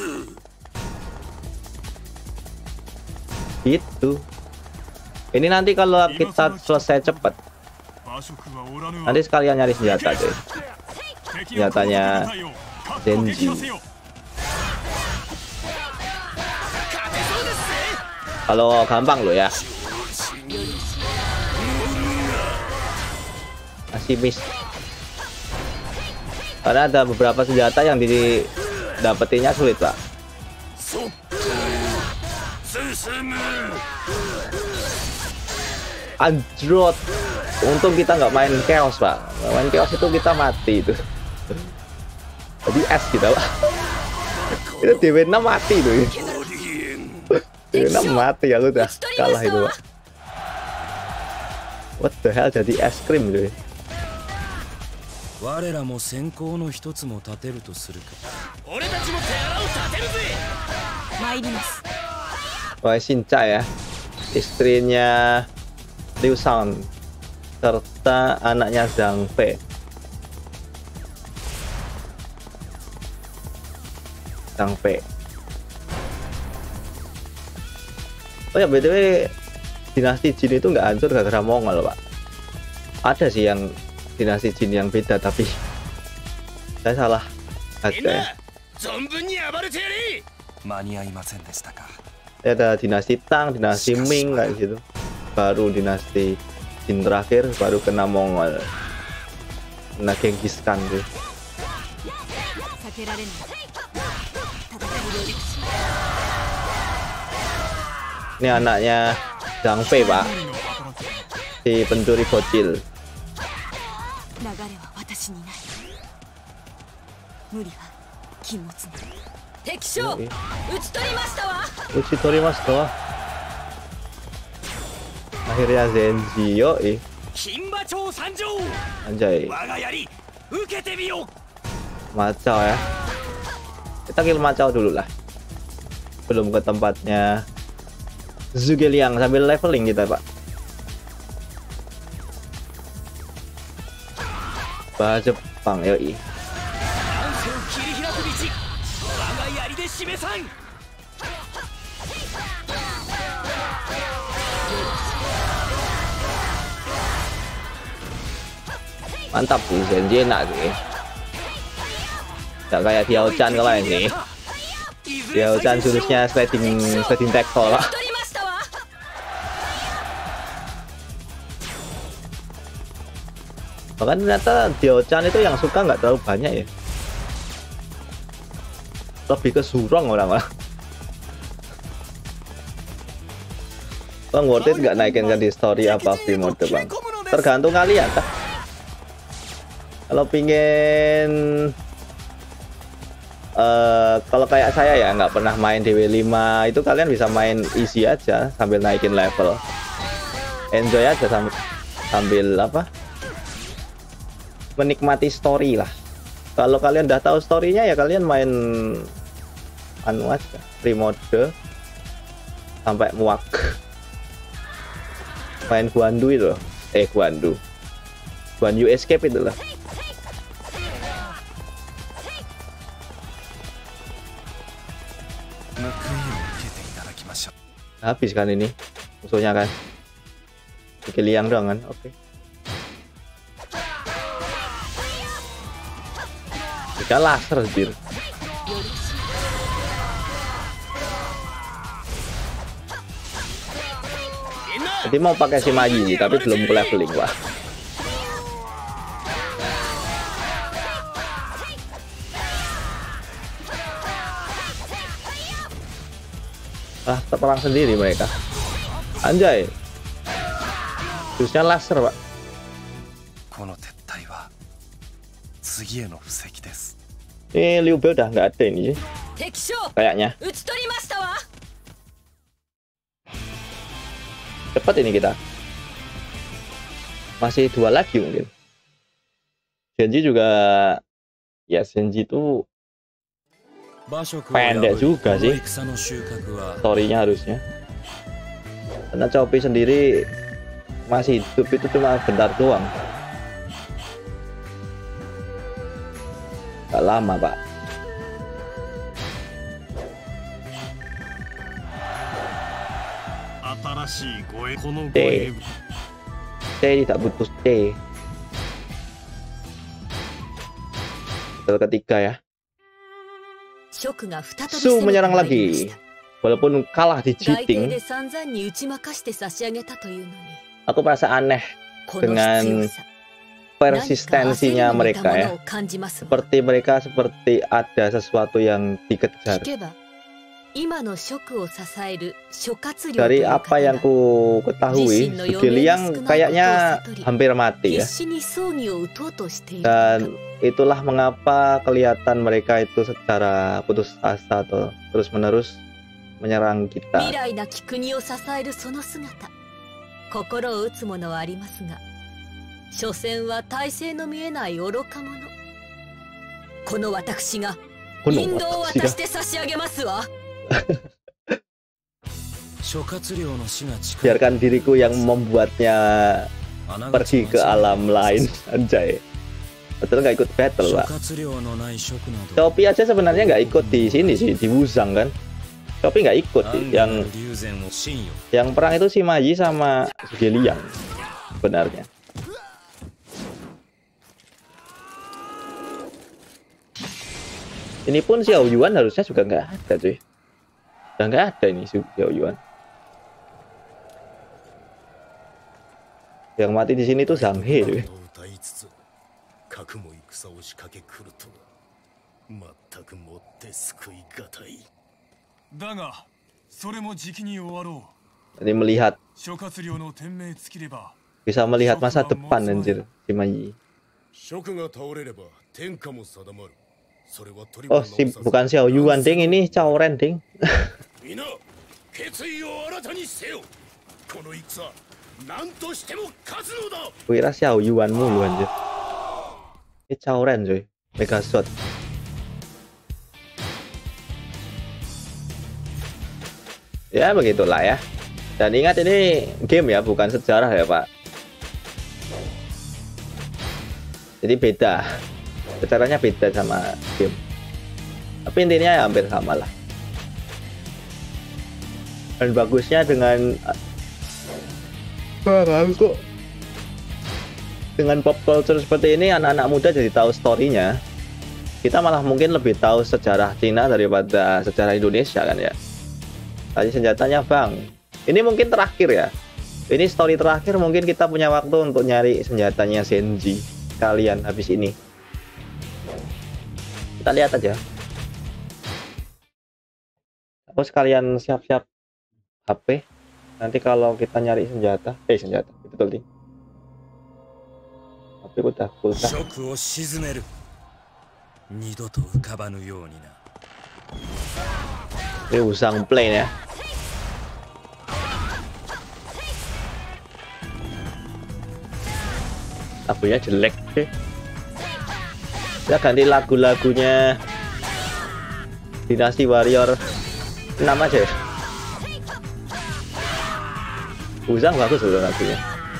gitu. Ini nanti kalau kita selesai cepat, nanti sekalian nyari senjata cuy. Senjatanya Zenji. Kalau gampang loh ya. Masih miss. Karena ada beberapa senjata yang didapetinnya sulit pak. Anjrot. Untung kita nggak main chaos pak. Main chaos itu kita mati itu. Jadi es kita pak. Itu D W enam mati tuh. D W enam mati, aku udah kalah itu pak. What the hell, jadi es krim tuh. Wah, Shincha ya, istrinya Liu Shan serta anaknya Zhang Fei. Zhang Fei. Oh ya, B T W dinasti Jin itu nggak hancur gara-gara Mongol pak. Ada sih yang dinasti Jin yang beda, tapi saya salah baca ya. Ya ada dinasti Tang, dinasti Ming kayak gitu. Baru dinasti Jin terakhir baru kena Mongol. Kena Genghis Khan tuh. Ini anaknya Zhang Fei pak, si pencuri bocil. Uchitorimasu. Akhirnya Zenji yo eh. Anjay. Macau ya. Kita kill Macau dulu lah. Belum ke tempatnya Zhuge Liang, sambil leveling kita pak. Bahasa Jepang yoi. Mantap sih, Zenji enak sih. Gak kayak Diao-chan kemarin sih. Diao-chan jurusnya sliding sliding tackle lah. Bahkan ternyata Diao-chan itu yang suka nggak terlalu banyak ya. Lebih ke surong orang-orang. Bang, worth it nggak naikin kan di story apa free mode bang? Tergantung kalian kah? Kalau pingin uh, kalau kayak saya ya nggak pernah main D W lima itu, kalian bisa main easy aja sambil naikin level, enjoy aja sambil, sambil apa menikmati story lah. Kalau kalian udah tahu storynya ya kalian main anu aja free mode sampai muak. Main Guandu itu loh. eh Guandu Guanyu Escape itu lah. Habis kan ini musuhnya kan, bikin liang doang kan. Oke, jika laser jir. Jadi mau pakai si Magi tapi belum ke leveling lah. Ah, terperang sendiri mereka. Anjay. Terusnya laser, Pak. Ini Liu Bei udah nggak ada ini sih. Kayaknya. Cepat ini kita. Masih dua lagi mungkin. Zenji juga. Ya, Zenji itu pendek juga sih storynya harusnya, karena Chopi sendiri masih hidup itu cuma bentar doang, gak lama pak. T T tidak butuh T. Battle ketiga ya. Su menyerang lagi. Walaupun kalah di cheating, aku merasa aneh dengan persistensinya mereka ya. Seperti mereka seperti ada sesuatu yang dikejar. Dari apa yang ku ketahui, Sugeliang kayaknya hampir mati ya. Dan itulah mengapa kelihatan mereka itu secara putus asa atau terus-menerus menyerang kita. Biarkan diriku yang membuatnya pergi ke alam lain. Anjay. Betul nggak ikut battle pak. Chopi aja sebenarnya nggak ikut di sini sih, di Wuzang kan. Chopi nggak ikut sih. Yang yang perang itu si Magi sama Sugeliang sebenarnya. Ini pun Xiao Yuan harusnya juga nggak ada cuy. Udah nggak ada ini Xiao Yuan. Yang mati di sini tuh Zhang He cuy. Jadi melihat, bisa melihat masa depan anjir si Magi. Oh, si, bukan Xiao Yuan ding, ini Cao Ren ding. Kira Xiao Yuan mulu anjir. Ini Cao Ren cuy, Mega Shot. Ya begitulah ya. Dan ingat ini game ya, bukan sejarah ya pak. Jadi beda. Caranya beda sama game, tapi intinya ya hampir sama lah. Dan bagusnya dengan bagus kok dengan pop culture seperti ini, anak-anak muda jadi tahu story-nya. Kita malah mungkin lebih tahu sejarah Cina daripada sejarah Indonesia kan ya. Tadi senjatanya bang, ini mungkin terakhir ya. Ini story terakhir, mungkin kita punya waktu untuk nyari senjatanya Zenji kalian habis ini. Kita lihat aja. Aku sekalian siap-siap H P. Nanti kalau kita nyari senjata, eh senjata, betul nih. H P udah pulsa. Ini usang plane ya. Lagunya jelek deh. Kita ganti lagu-lagunya Dynasty Warrior enam aja ya. Usang bagus loh lagunya.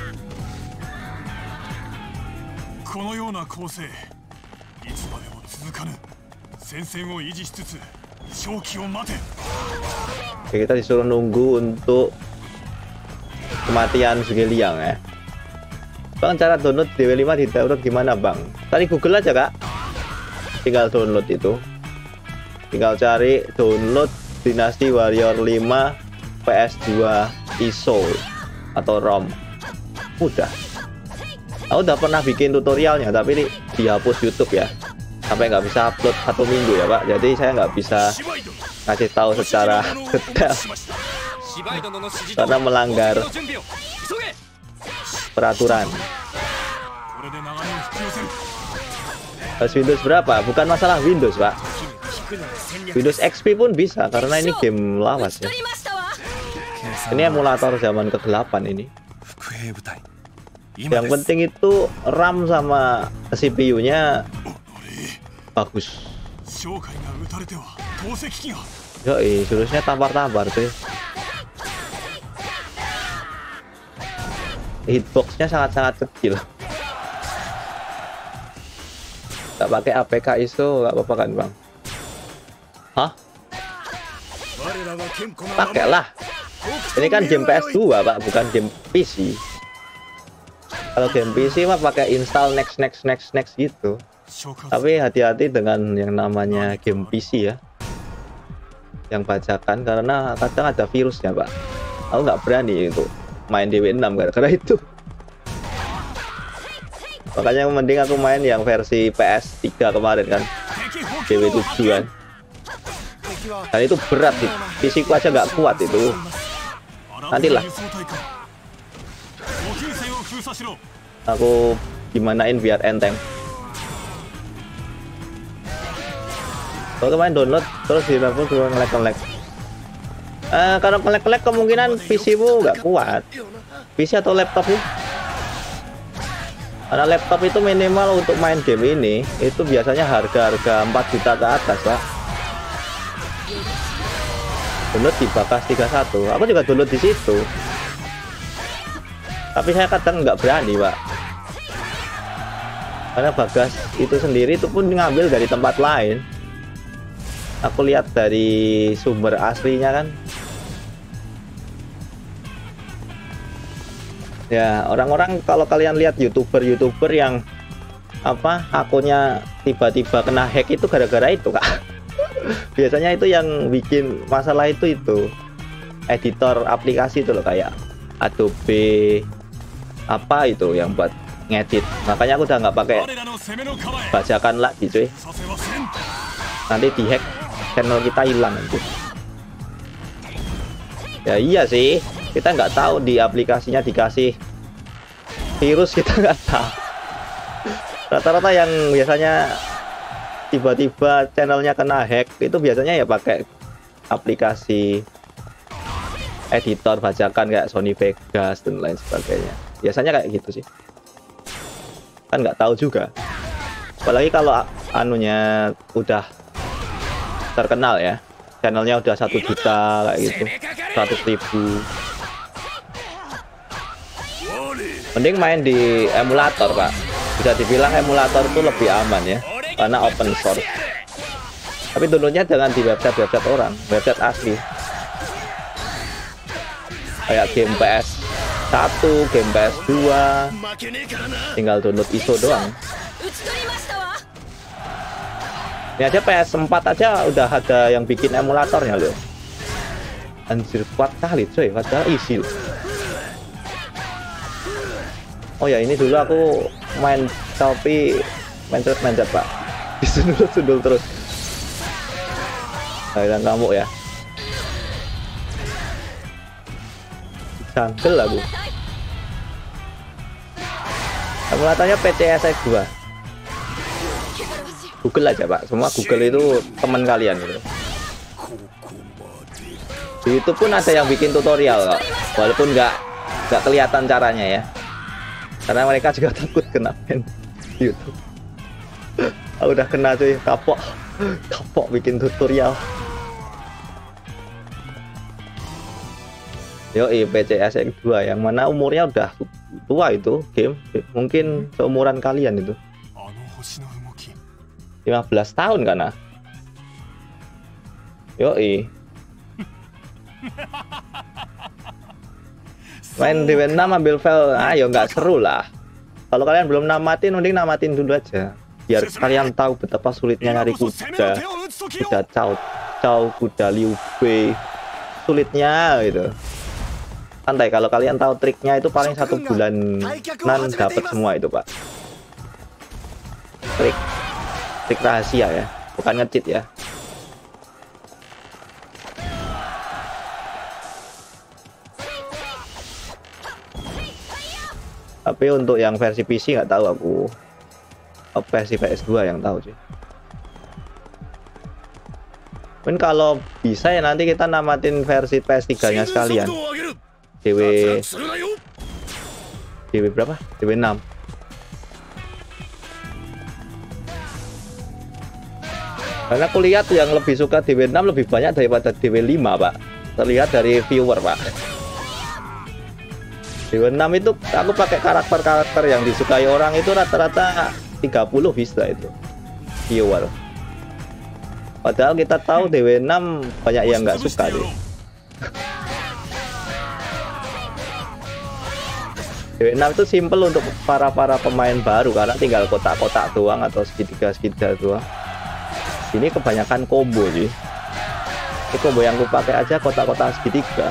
Oke, kita disuruh nunggu untuk kematian Zhuge Liang ya. Bang, cara download D W lima di download gimana bang? Tadi Google aja kak. Tinggal download itu. Tinggal cari download Dynasty Warrior lima P S dua I S O atau ROM. Mudah. Aku udah pernah bikin tutorialnya, tapi ini dihapus YouTube ya. Sampai nggak bisa upload satu minggu ya pak. Jadi saya nggak bisa ngasih tahu secara detail karena melanggar peraturan. Harus Windows berapa? Bukan masalah Windows pak. Windows X P pun bisa karena ini game lawas ya. Ini emulator zaman ke delapan ini. Yang penting itu RAM sama C P U-nya bagus. Yoi, jurusnya tampar-tampar tuh. Hitboxnya sangat-sangat kecil. Gak pakai A P K I S O, gak apa-apa kan bang? Hah? Pakailah. Ini kan game P S dua pak, bukan game P C. Kalau game P C mah pakai install next next next next gitu. Tapi hati-hati dengan yang namanya game P C ya, yang bajakan, karena kadang ada virusnya pak. Aku nggak berani itu main D W enam gara-gara itu. Makanya mending aku main yang versi P S tiga kemarin kan, D W tujuh kan. Dan itu berat sih, P C ku aja nggak kuat itu. Nantilah aku gimanain biar enteng. Kalau kemarin download terus di level dua ngelek-ngelek. Uh, kalau ngelek-ngelek kemungkinan P C-mu nggak kuat. P C atau laptop sih? Karena laptop itu minimal untuk main game ini itu biasanya harga-harga empat juta ke atas lah. Download di Bakas tiga puluh satu. Aku juga download di situ. Tapi saya kadang nggak berani, Pak. Karena Bagas itu sendiri itu pun ngambil dari tempat lain. Aku lihat dari sumber aslinya kan. Ya, orang-orang kalau kalian lihat YouTuber-YouTuber yang apa akunnya tiba-tiba kena hack itu gara-gara itu, Kak. Biasanya itu yang bikin masalah itu itu editor aplikasi itu loh, kayak Adobe apa itu yang buat ngedit. Makanya aku udah nggak pakai bajakan lagi cuy, nanti dihack channel kita hilang nanti. Ya iya sih, kita nggak tahu di aplikasinya dikasih virus, kita nggak tahu. Rata-rata yang biasanya tiba-tiba channelnya kena hack itu biasanya ya pakai aplikasi editor bajakan kayak Sony Vegas dan lain sebagainya. Biasanya kayak gitu sih, kan nggak tahu juga. Apalagi kalau anunya udah terkenal ya, channelnya udah satu juta kayak gitu, seratus ribu. Mending main di emulator pak. Bisa dibilang emulator itu lebih aman ya, karena open source. Tapi downloadnya jangan di website-website orang, website asli kayak game P S satu, game P S dua, tinggal download I S O doang. Ini aja P S empat aja udah ada yang bikin emulatornya loh. Anjir, kuat kali coy, padahal isi loh. Oh ya, ini dulu aku main tapi mencet-mencet pak, disundul-sundul terus. Kalian ngamuk ya. Jangkel aku. Emulatornya P C S X dua. Google aja pak, semua Google itu teman kalian gitu. Di YouTube pun ada yang bikin tutorial kok, walaupun nggak nggak kelihatan caranya ya, karena mereka juga takut kena ban YouTube. Aku udah kena cuy, kapok, kapok bikin tutorial. Yo, P C S X dua yang mana umurnya udah tua itu game, mungkin seumuran kalian itu. lima belas tahun kan ah. Yo, main D W enam ambil file, ayo nggak seru lah. Kalau kalian belum namatin, mending namatin dulu aja, biar kalian tahu betapa sulitnya nyari kuda, kuda Cao Cao, kuda Liu Bei, sulitnya gitu. Santai, kalau kalian tahu triknya itu paling satu bulanan dapat semua itu pak. Trik, trik rahasia ya, bukan nge-cheat ya. Tapi untuk yang versi P C nggak tahu aku. Versi P S dua yang tahu sih. Mungkin kalau bisa ya nanti kita namatin versi P S tiga nya sekalian. D W D W berapa? D W enam. Karena aku lihat yang lebih suka D W enam lebih banyak daripada D W lima pak. Terlihat dari viewer pak. D W enam itu aku pakai karakter-karakter yang disukai orang itu rata-rata tiga puluh bisa itu viewer. Padahal kita tahu D W enam banyak yang nggak suka deh. D W enam itu simple untuk para-para pemain baru karena tinggal kotak-kotak doang atau segitiga-segitiga doang. Ini kebanyakan combo sih. Ini combo yang aku pakai aja kotak-kotak segitiga.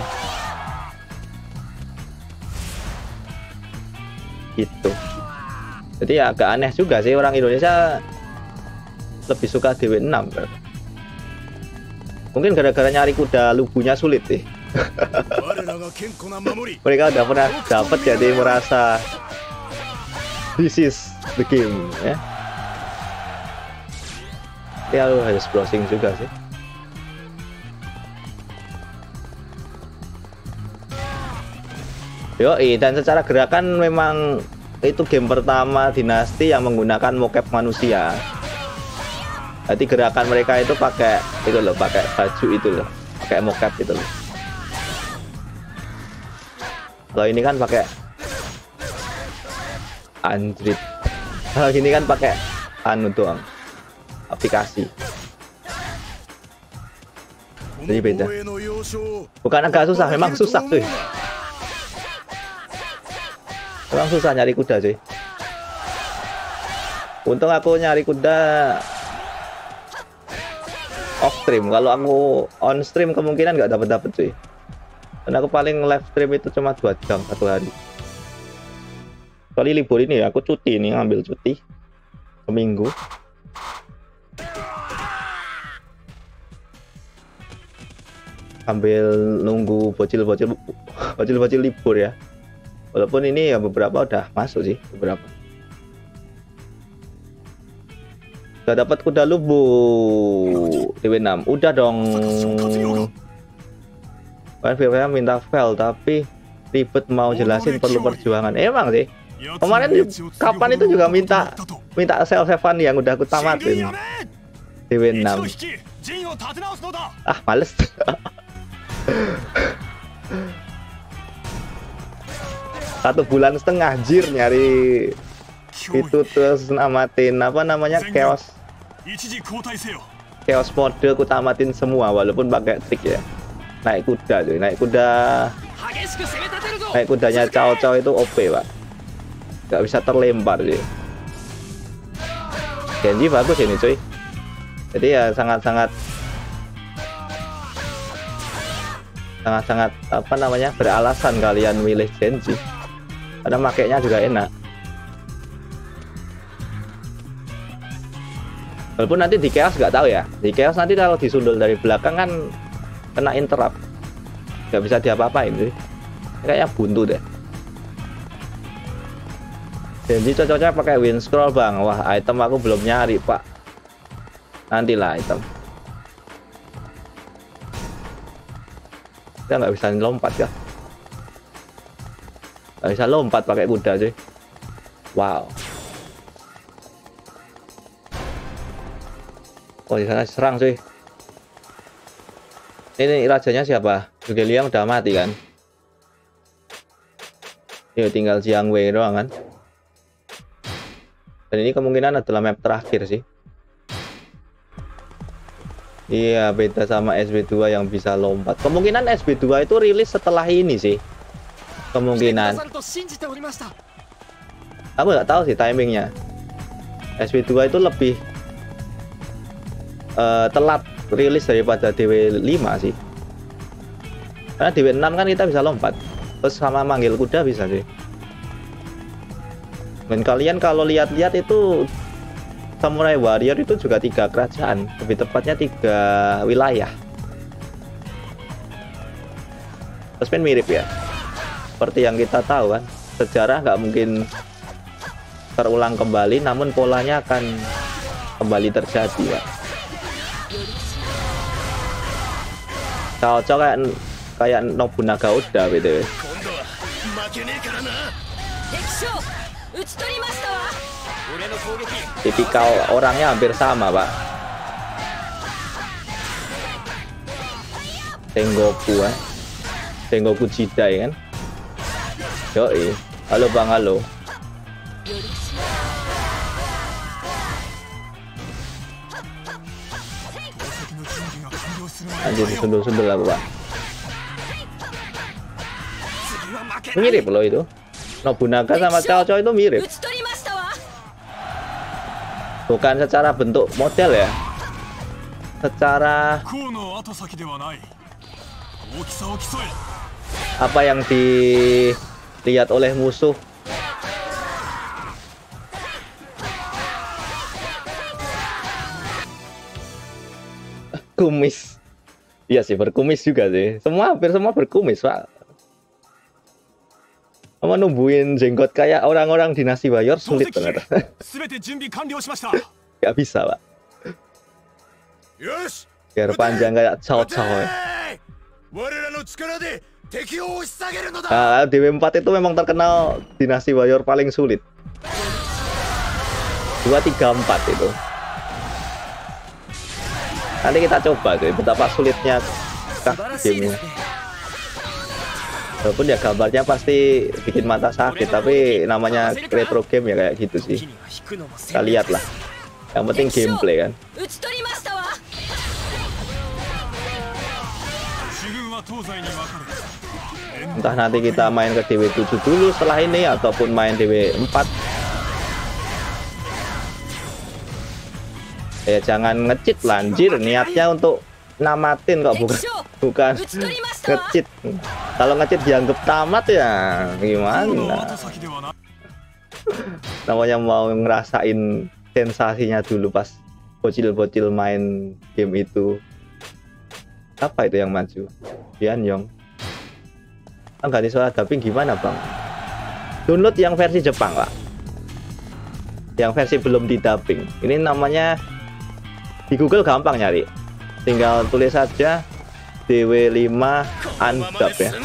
Gitu. Jadi ya agak aneh juga sih orang Indonesia lebih suka D W enam. Mungkin gara-gara nyari kuda lugunya sulit sih. Mereka udah pernah dapat jadi merasa this is the game ya. Ya lu harus browsing juga sih. Yoi, dan secara gerakan memang itu game pertama dinasti yang menggunakan mocap manusia. Jadi gerakan mereka itu pakai itu loh, pakai baju itu loh, pakai mocap itu loh. Kalau ini kan pakai Android. Kalau ini kan pakai anu doang, aplikasi. Jadi beda. Bukan agak susah, memang susah cuy. Memang susah nyari kuda cuy. Untung aku nyari kuda off stream. Kalau aku on stream kemungkinan nggak dapat dapat cuy. Dan aku paling live stream itu cuma dua jam satu hari. Kali libur ini ya, aku cuti nih, ngambil cuti seminggu. Sambil nunggu bocil-bocil bocil-bocil libur ya. Walaupun ini ya beberapa udah masuk sih, beberapa. Udah dapat kuda lubu D W enam. Udah dong. Kan Firman minta file tapi ribet mau jelasin perlu perjuangan. Emang sih. Kemarin kapan itu juga minta minta save-savean yang udah aku tamatin. D W enam. Ah, males. Satu bulan setengah jir nyari itu terus namatin apa namanya chaos chaos mode, aku tamatin semua walaupun pakai trik ya. Naik kuda tuh, naik kuda Kayak kudanya Cao Cao itu O P pak, nggak bisa terlempar sih. Genji bagus ini cuy, jadi ya sangat-sangat sangat-sangat apa namanya beralasan kalian milih Genji karena makainya juga enak. Walaupun nanti di chaos nggak tahu ya, di chaos nanti kalau disundul dari belakang kan kena interrupt, nggak bisa diapa-apain sih, kayaknya buntu deh. Genji cocoknya pakai win scroll bang. Wah item aku belum nyari pak, nantilah item. Kita nggak bisa lompat ya, nggak bisa lompat pakai kuda cuy. Wow. Oh di sana serang cuy. Ini rajanya siapa? Zhuge udah mati kan? Yuk tinggal Jiang Wei doang kan? Dan ini kemungkinan adalah map terakhir sih. Iya beda sama S B dua yang bisa lompat. Kemungkinan S B dua itu rilis setelah ini sih. Kemungkinan. Aku nggak tahu sih timingnya. S B dua itu lebih uh, telat rilis daripada D W lima sih. Karena D W enam kan kita bisa lompat. Terus sama manggil kuda bisa sih. Dan kalian kalau lihat-lihat itu Samurai Warrior itu juga tiga kerajaan, lebih tepatnya tiga wilayah. Terus kan mirip ya, seperti yang kita tahu kan, sejarah nggak mungkin terulang kembali, namun polanya akan kembali terjadi ya. Cocok kayak kayak Nobunaga udah btw. Tipikal orangnya hampir sama pak. Tengoku kan, Tengoku Jidai kan. Yoi, halo bang, halo. Anjir sundul-sundul aku pak. Mirip loh itu, Nobunaga sama Cao Cao itu mirip. Bukan secara bentuk model ya, secara apa yang dilihat oleh musuh. Kumis, iya sih berkumis juga sih, semua hampir semua berkumis pak. Sama numbuhin jenggot kayak orang-orang dinasti Warrior sulit banget. Gak bisa pak, biar panjang kayak Cao Cao ya. Nah, D W empat itu memang terkenal dinasti Warrior paling sulit. Dua tiga empat itu. Nanti kita coba tuh betapa sulitnya gamenya. Walaupun ya gambarnya pasti bikin mata sakit, tapi namanya retro game ya kayak gitu sih. Kita lihat lah. Yang penting gameplay kan. Entah nanti kita main ke D W tujuh dulu setelah ini ataupun main D W empat. Ya jangan ngecit lanjir, niatnya untuk namatin kok, bukan bukan ngecit. Kalau ngecit dianggap tamat ya gimana? Namanya mau ngerasain sensasinya dulu pas bocil-bocil main game itu. Apa itu yang maju? Dianyong. Ah, ganti suara dubbing gimana bang? Download yang versi Jepang pak, yang versi belum didubbing. Ini namanya di Google gampang nyari, tinggal tulis saja D W lima undub ya,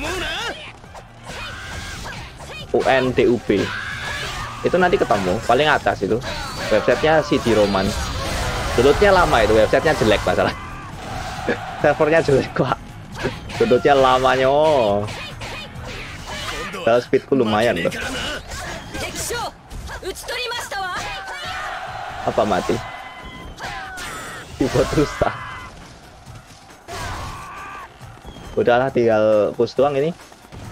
U N D U B, itu nanti ketemu paling atas itu websitenya C D Roman. Downloadnya lama itu, websitenya jelek masalah. Servernya jelek kok, downloadnya lamanya. Oh kalau speedku lumayan loh. Apa mati? Keyboard rusak. Udahlah tinggal push doang ini.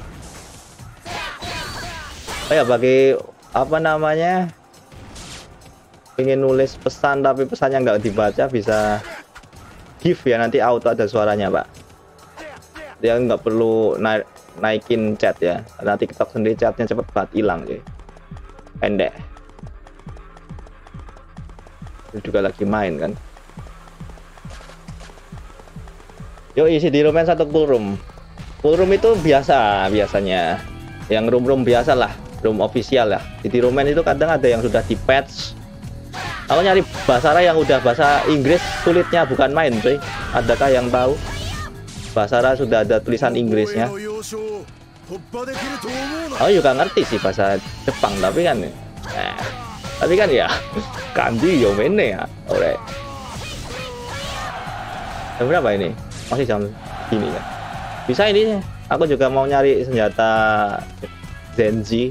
Oh ya, bagi apa namanya, ingin nulis pesan tapi pesannya nggak dibaca, bisa give ya, nanti auto ada suaranya Pak. Dia nggak perlu naik naikin chat ya, nanti ketok sendiri chatnya cepet banget hilang sih, pendek. Itu juga lagi main kan. Yo, isi di room satu cool room. Cool room itu biasa biasanya, yang room room biasa lah, room official ya. Di room itu kadang ada yang sudah di patch. Aku nyari Basara yang udah bahasa Inggris, sulitnya bukan main cuy. Adakah yang tahu? Basara sudah ada tulisan Inggrisnya. Aku juga ngerti sih bahasa Jepang, tapi kan eh, tapi kan ya kanji yo mene ya. Alright. Jam berapa ini? Masih jam ini ya. Bisa ini. Aku juga mau nyari senjata Zenji.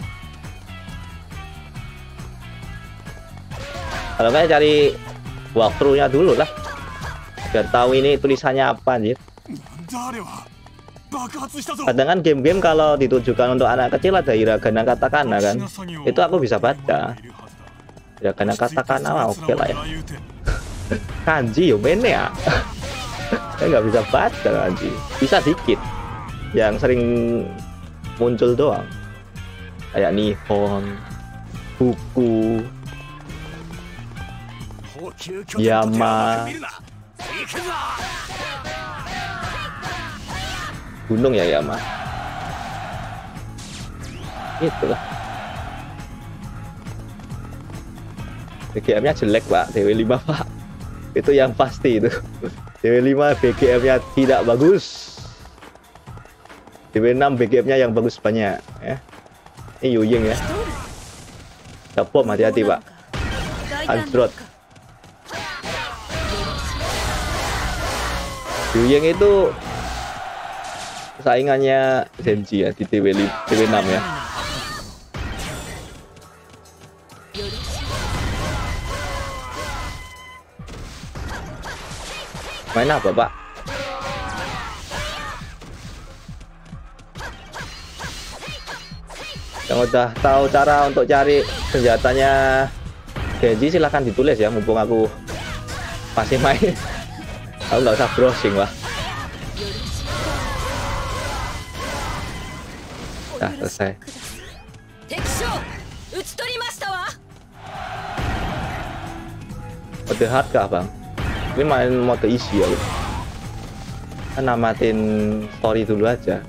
Kalau kayak cari walkthrough-nya dulu lah, biar tahu ini tulisannya apa anjir. Kadang kan game-game kalau ditujukan untuk anak kecil ada hiragana katakana kan, itu aku bisa baca. Hiragana katakana mah oke lah ya. Kanji yo mene ya. Saya nggak bisa baca kanji, bisa dikit, yang sering muncul doang, kayak Nihon, buku, Yama, gunung ya Yama, itulah. B G M-nya jelek Pak, D W lima Pak, itu yang pasti itu. D W lima B G M-nya tidak bagus. D W enam B G M-nya yang bagus banyak ya. Ini Yuying ya. Ada bom, hati-hati Pak. Android. Yuying itu saingannya Zenji ya di D W enam ya. Main apa Pak? Yang udah tahu cara untuk cari senjatanya Genji silahkan ditulis ya, mumpung aku masih main. Aku nggak usah browsing lah. Nah, selesai. Mode hard kah Bang? Ini main mode easy ya. Kan namatin story dulu aja.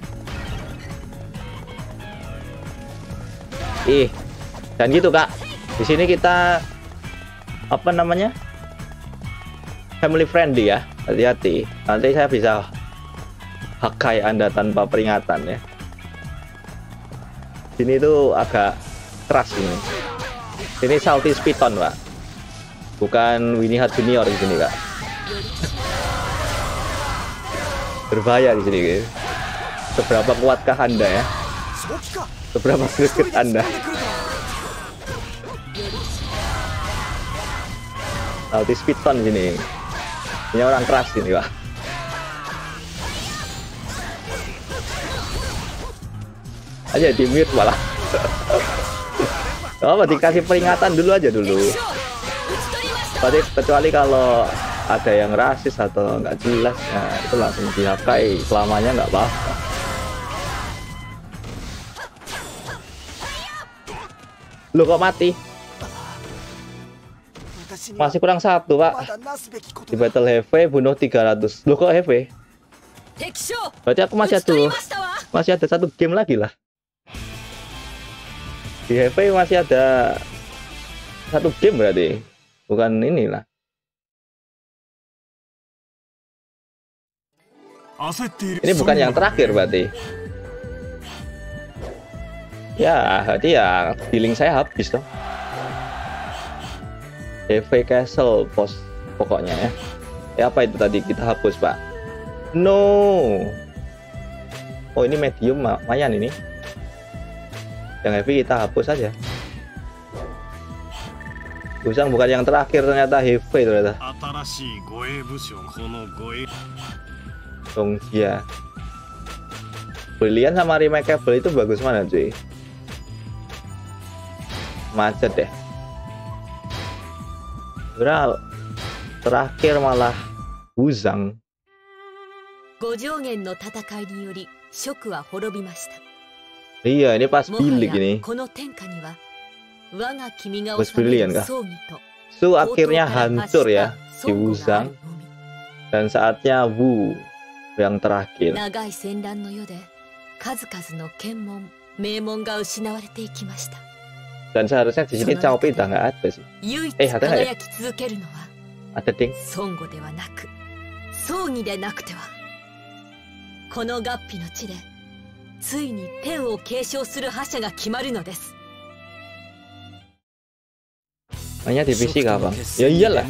Ih, dan gitu Kak. Di sini kita apa namanya? Family friendly ya. Hati-hati. Nanti saya bisa hakai Anda tanpa peringatan ya. Sini tuh agak keras ini. Ini Salty Spiton, Pak. Bukan Winnie Hat Junior di sini, Kak. Berbahaya di sini, guys. Seberapa kuatkah Anda ya? Seberapa greget Anda? Salty Spiton di sini. Ini orang keras ini, Pak. Aja di mute malah. Oh, dikasih peringatan dulu aja dulu. Berarti kecuali kalau ada yang rasis atau nggak jelas, ya itu langsung dihakai, selamanya nggak apa-apa. Lu kok mati? Masih kurang satu, Pak. Di battle heavy bunuh tiga ratus. Lu kok heavy? Berarti aku masih ada masih ada satu game lagi lah. Di heavy masih ada satu game berarti. Bukan inilah. Ini bukan yang terakhir berarti. Ya, berarti ya healing saya habis dong. Heavy Castle pos pokoknya ya. Ya apa itu tadi kita hapus, Pak? No. Oh, ini medium lumayan ini. Yang heavy kita hapus saja. Usang bukan yang terakhir, ternyata heavy ternyata. Donggia. Brilliant sama Remarkable itu bagus mana cuy? macet deh. Beral terakhir malah Wuzang. Iya, ini pas bilik ini. Pas brilliant kah? Su akhirnya hancur ya di Wuzang. Dan saatnya Wu yang terakhir. Dan seharusnya di sini Cao Pi udah nggak ada sih. Eh, ada nggak ya? Ada ding. Hanya divisi kah bang? Ya iyalah.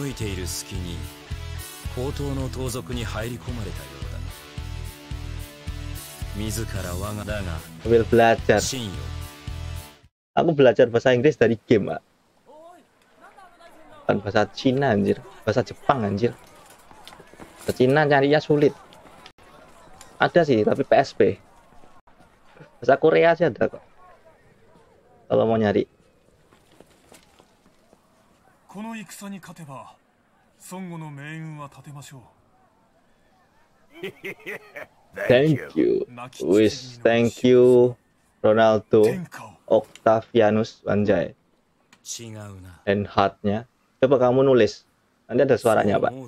Sambil belajar. Aku belajar bahasa Inggris dari game, Pak. Bukan bahasa Cina anjir, bahasa Jepang anjir. Bahasa Cina nyarinya sulit. Ada sih, tapi P S P. Bahasa Korea sih ada kok. Kalau mau nyari. Thank you. Wish, thank you Ronaldo, Octavianus, anjay. And heart-nya. Coba kamu nulis. Nanti ada suaranya, Pak.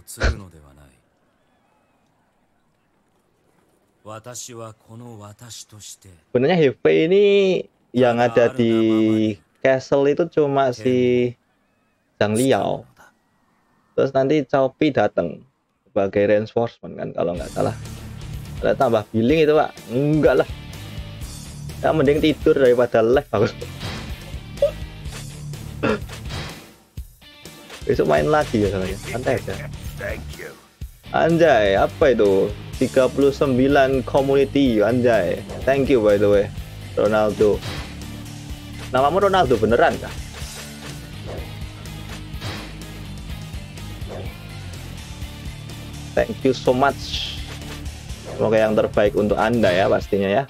Sebenarnya Hefe ini yang ada di castle itu cuma si Zhang Liao. Terus nanti Cao Pi datang sebagai reinforcement kan kalau nggak salah. Ada tambah billing itu, Pak. Enggak lah. Ya mending tidur daripada live aku. Besok main lagi ya soalnya. Santai aja. Anjay, apa itu? tiga puluh sembilan community, anjay. Thank you by the way, Ronaldo. Namamu Ronaldo beneran kah? Thank you so much. Semoga yang terbaik untuk Anda ya pastinya ya.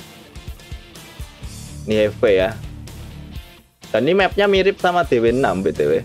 Ini Hefe ya. Dan ini mapnya mirip sama D W enam B T W.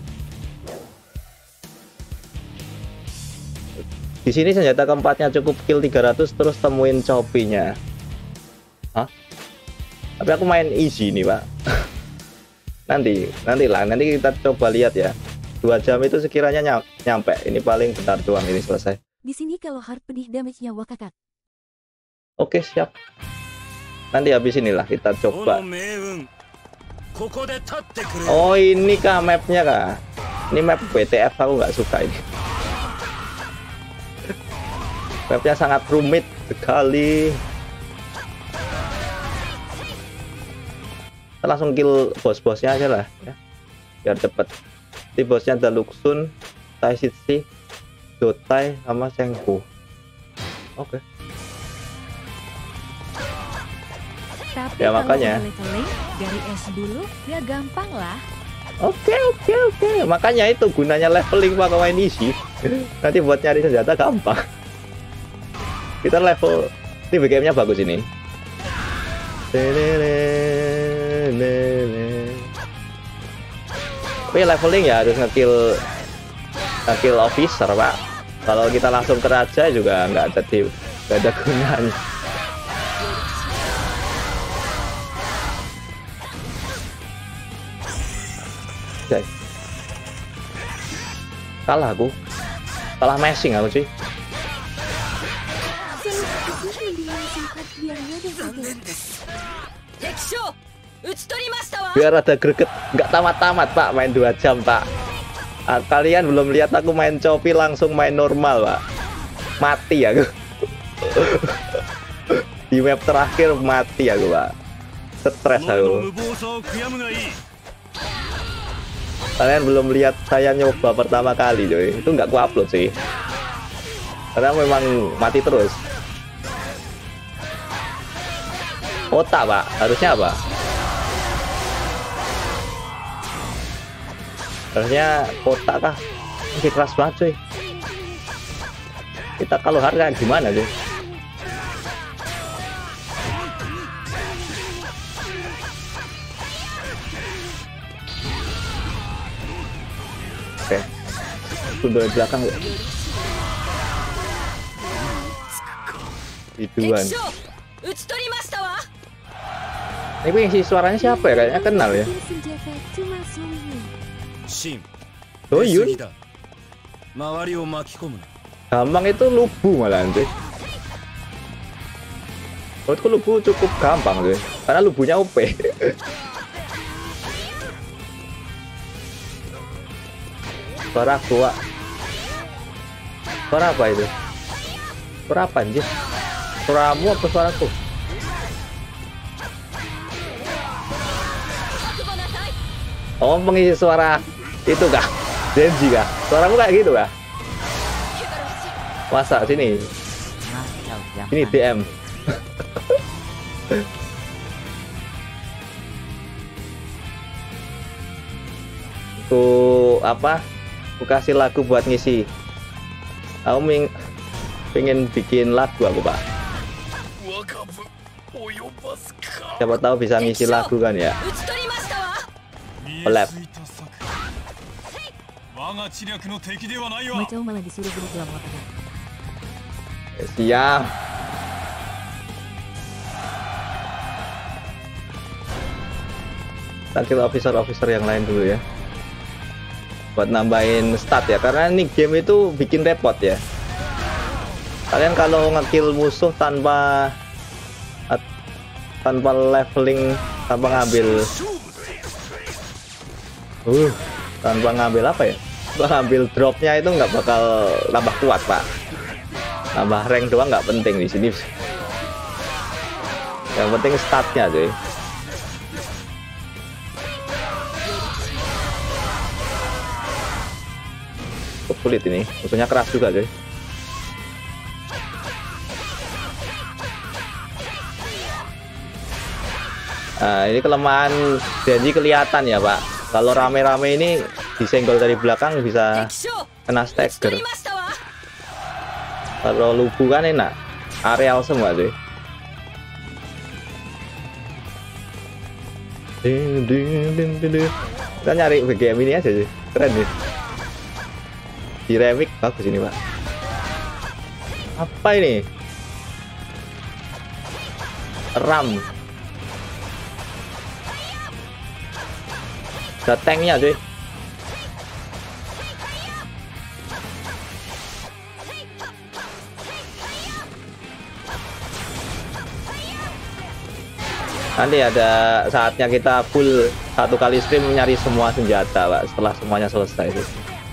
Di sini senjata keempatnya cukup kill tiga ratus terus temuin Cao Pi-nya. Hah? Tapi aku main easy nih, Pak. nanti, nantilah, nanti kita coba lihat ya. Dua jam itu sekiranya ny nyampe. Ini paling bentar doang ini selesai. Di sini kalau hard pedih damage-nya wakakak. Oke, siap. Nanti habis inilah kita coba. Oh, ini kah mapnya kah? Ini map B T F, aku nggak suka ini. Mapnya sangat rumit sekali. Kita langsung kill bos-bosnya aja lah ya. Biar cepet. Di bosnya ada Luxun, Tai Sitsi, Dotai sama Sengku. Oke. Okay. Tapi ya makanya dari S dulu ya gampang lah. Oke okay, oke okay, oke. Okay. Makanya itu gunanya leveling Pak main isi. Nanti buat nyari senjata gampang. Kita level ini B G M-nya bagus ini. Tapi leveling ya harus ngekill ngekill officer Pak. Kalau kita langsung ke raja juga nggak jadi nggak ada gunanya. Guys. Kalah aku. Kalah mashing aku sih. Biar ada greget, nggak tamat-tamat Pak main dua jam Pak. Ah, kalian belum lihat aku main Cao Pi langsung main normal Pak. Mati aku. Di map terakhir mati aku Pak. Stres aku. Kalian belum lihat saya nyoba pertama kali coy. Itu nggak ku upload sih. Karena memang mati terus. Otak Pak, harusnya apa? Harusnya kotak kah? Ini keras banget cuy. Kita kalau harga gimana cuy? Nafsu dari belakang ya. Iduan. Ini pengisi suaranya siapa ya? Kayaknya kenal ya. Doyun. Gampang itu lubu malah nanti. Menurutku lubu cukup gampang tuh, karena lubunya O P. Suara gua. Suara apa itu? Suara apa anjir? Suaramu apa suaraku? Oh, mengisi suara itu kah? Denji kah? Suaramu kayak gitu kah? Masa sini? Ini D M. Tuh apa? Aku kasih lagu buat ngisi. Aku ming pengen bikin lagu aku, Pak. Siapa tahu bisa ngisi lagu kan ya. Collab. Macau malah disuruh berubah Wakakak. Siap. Kita kill officer-officer yang lain dulu ya. Buat nambahin stat ya, karena ini game itu bikin repot ya. Kalian kalau ngekill musuh tanpa tanpa leveling, tanpa ngambil uh tanpa ngambil apa ya, tanpa ngambil dropnya itu nggak bakal tambah kuat, Pak. Tambah rank doang nggak penting di sini. Yang penting statnya cuy. Sulit ini, musuhnya keras juga cuy. Nah, ini kelemahan Denji kelihatan ya, Pak. Kalau rame-rame ini disenggol dari belakang bisa kena stagger. Kalau lubu kan enak, areal semua cuy. Kita nyari B G M ini aja cuy, keren nih. Di remix bagus ini, Pak. Apa ini? RAM. Ada tanknya cuy. Nanti ada saatnya kita full satu kali stream nyari semua senjata, Pak. Setelah semuanya selesai itu.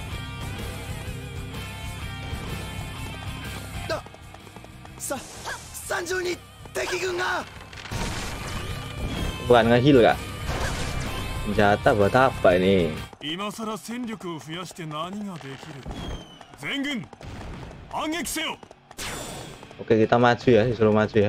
Bukan nge-heal kak. Senjata buat apa ini? Oke, kita maju ya, disuruh maju ya.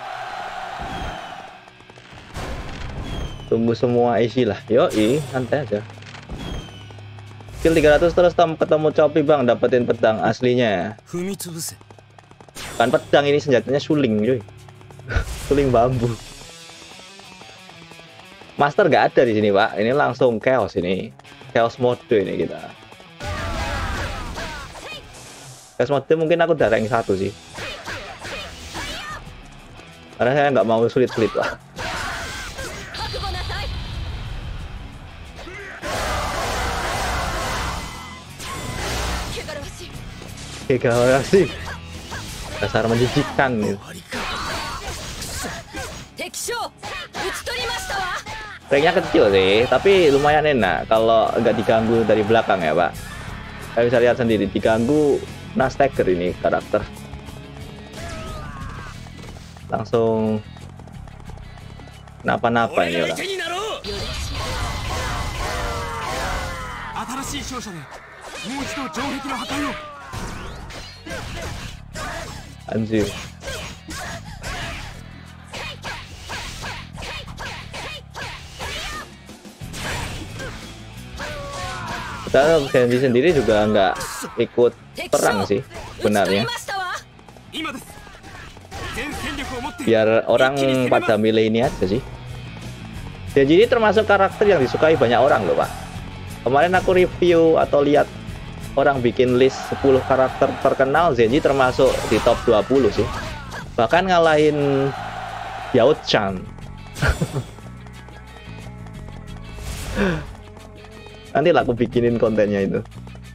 Tunggu semua isi lah. Yoi, santai aja. Skill tiga ratus terus ketemu Copi bang, dapetin pedang aslinya. Kan pedang ini senjatanya suling cuy. Suling bambu. Master nggak ada di sini, Pak. Ini langsung chaos ini. Chaos mode ini kita. Chaos mode mungkin aku udah rank satu sih. Karena saya nggak mau sulit-sulit, Pak. Gegawasi. Dasar menjijikkan gitu. Ranknya kecil sih, tapi lumayan enak kalau nggak diganggu dari belakang ya, Pak. Saya bisa lihat sendiri, diganggu nah stagger ini karakter. Langsung napa-napa ini orang. Anjir. Kita Genji sendiri juga nggak ikut perang sih benarnya. Biar orang pada milih ini aja sih. Genji ini termasuk karakter yang disukai banyak orang loh, Pak. Kemarin aku review atau lihat orang bikin list sepuluh karakter terkenal, Zenji termasuk di top dua puluh sih. Bahkan ngalahin Yao Chan. Nanti lah aku bikinin kontennya itu.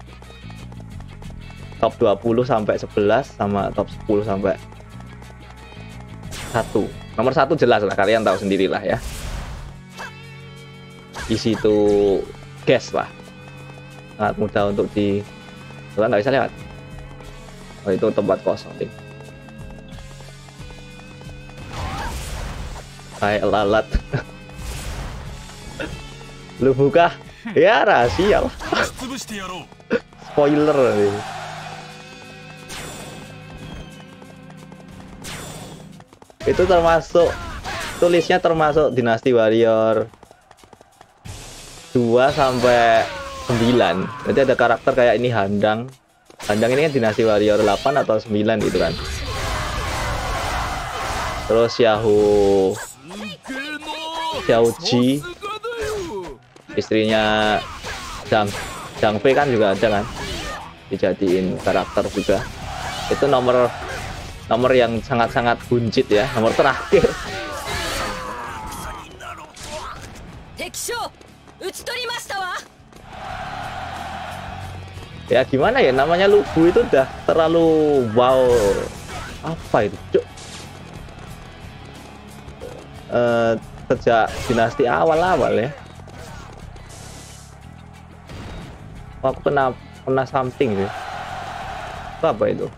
Top dua puluh sampai sebelas sama top sepuluh sampai satu. Nomor satu jelas lah, kalian tahu sendirilah ya. Di situ guess lah. Sangat mudah untuk di... Kalau nggak bisa lewat. Oh, itu tempat kosong nih. Kayak lalat. Lu buka? Ya rahasia lah. Spoiler nih. Itu termasuk, tulisnya termasuk Dynasty Warrior dua sampai sembilan. Jadi ada karakter kayak ini Handang. Handang ini kan Dynasty Warrior delapan atau sembilan gitu kan. Terus Yahoo Xiao Ji, istrinya Zhang Zhang Fei kan juga ada kan, dijadiin karakter juga. Itu nomor nomor yang sangat-sangat buncit ya, nomor terakhir. Ya gimana ya, namanya Lubu itu udah terlalu wow. Apa itu, Cuk? Uh, sejak dinasti awal-awal ya. Oh, aku pernah pernah something sih. Itu apa itu?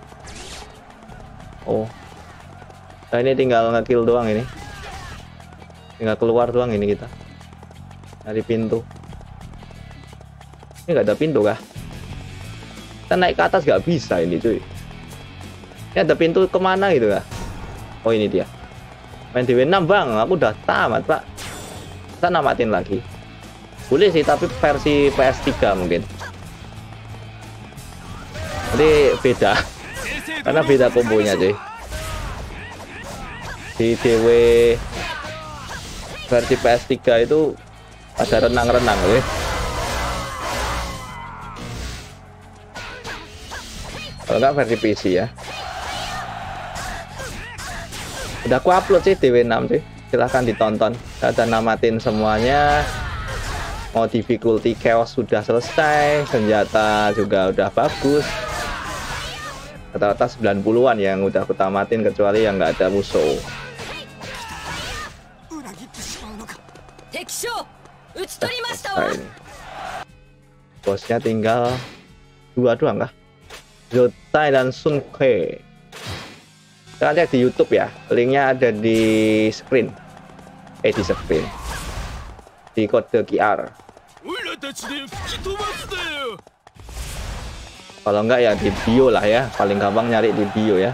Oh, nah ini tinggal ngekill doang ini. Tinggal keluar doang ini kita. Dari pintu. Ini nggak ada pintu kah? Kita naik ke atas nggak bisa ini cuy. Ini ada pintu kemana gitu kah? Oh ini dia. Main D W enam bang, aku udah tamat pak. Kita namatin lagi. Boleh sih, tapi versi P S tiga mungkin. Jadi beda. Karena beda kombonya cuy. Di D W versi P S tiga itu ada renang-renang ya. Kalau nggak versi P C ya. Udah aku upload sih D W enam sih. Silahkan ditonton. Saya udah namatin semuanya. Mau difficulty chaos sudah selesai. Senjata juga udah bagus. Rata-rata sembilan puluhan yang udah aku tamatin, kecuali yang nggak ada musuh. Nah, ini. Bosnya tinggal dua doang kah? Zotai dan Sun Ke. Kita lihat di YouTube ya, linknya ada di screen, eh di screen, di kode Q R. Kalau enggak ya di bio lah ya, paling gampang nyari di bio ya.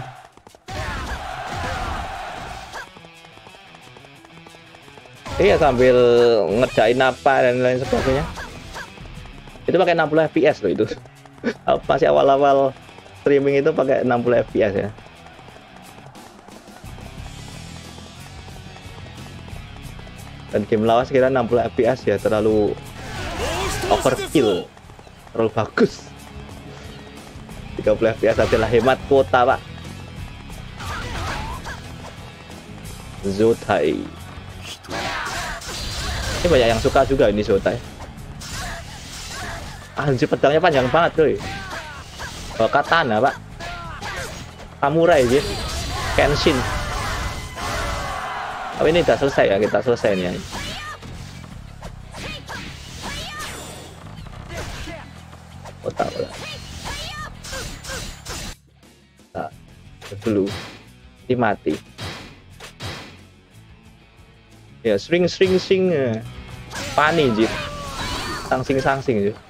Iya, sambil ngerjain apa dan lain sebagainya. Itu pakai enam puluh F P S loh itu. Masih awal-awal streaming itu pakai enam puluh F P S ya. Dan game lawas kira enam puluh F P S ya, terlalu overkill, terlalu bagus. tiga puluh F P S adalah hemat kuota pak. Zotai. Ini banyak yang suka juga ini Zotai. Anjir, pedangnya panjang banget cuy. Oh, katana pak. Samurai gitu. Kenshin. Tapi ini udah selesai ya, kita selesai nih. Oh tak lah. Tak. Dulu. Ini mati. Ya, sering sering sing. Pani jit. Sangsing sangsing jit.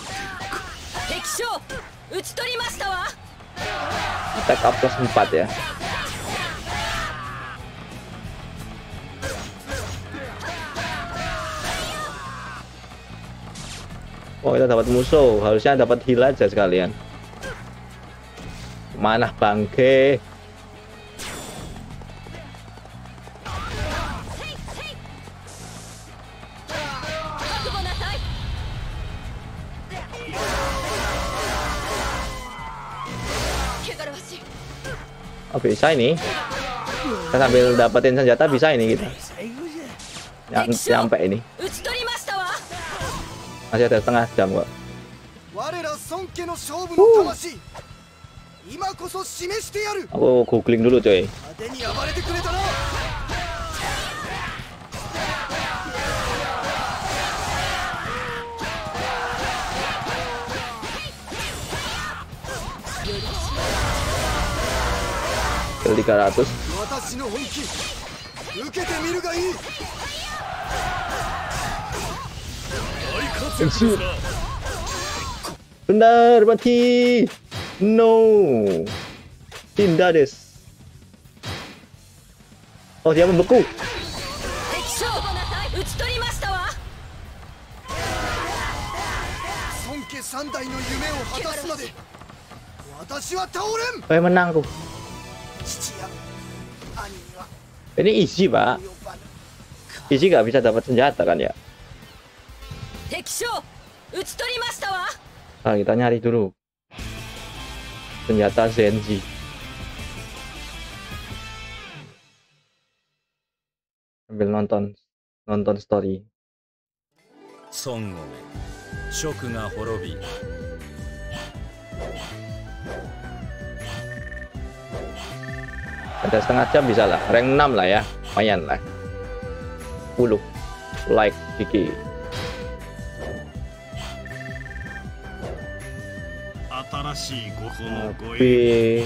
Attack up plus empat ya. Oh, kita dapat musuh, harusnya dapat heal aja sekalian. Mana bangke? Oh bisa ini. Kita sambil dapetin senjata bisa ini kita. Yang nyampe ini. Masih ada setengah jam kok. Aku googling dulu coy. Kill tiga ratus. Benar mati. No. Tinda des. Oh dia membeku. Saya menang tuh. Ini easy pak. Easy nggak bisa dapat senjata kan ya? Nah, kita nyari dulu senjata Zenji. Sambil nonton nonton story. Ada setengah jam bisa lah, rank enam lah ya, lumayan lah. sepuluh like Kiki. Tapi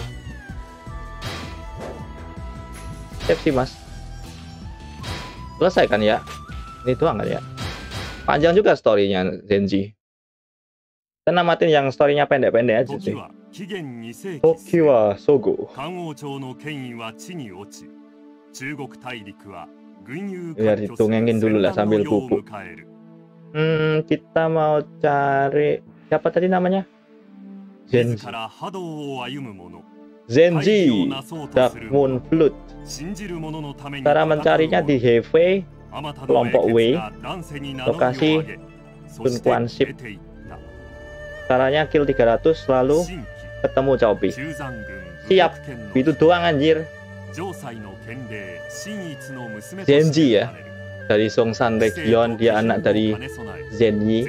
siap sih mas. Selesai kan ya? Ini doang kan ya? Panjang juga storynya Zenji. Kita namatin yang storynya pendek-pendek aja sih. Tokiwa Sogo. Biar ditungengin dulu lah sambil bubuk. Hmm, kita mau cari siapa tadi namanya? Zenji. Zenji Dark Moon Flood. Cara mencarinya di H V kelompok W, lokasi Sun Quan Ship. Caranya kill tiga ratus lalu ketemu Chobi. Siap, itu doang anjir. Zenji ya, dari Songsan Region, dia anak dari Zenji.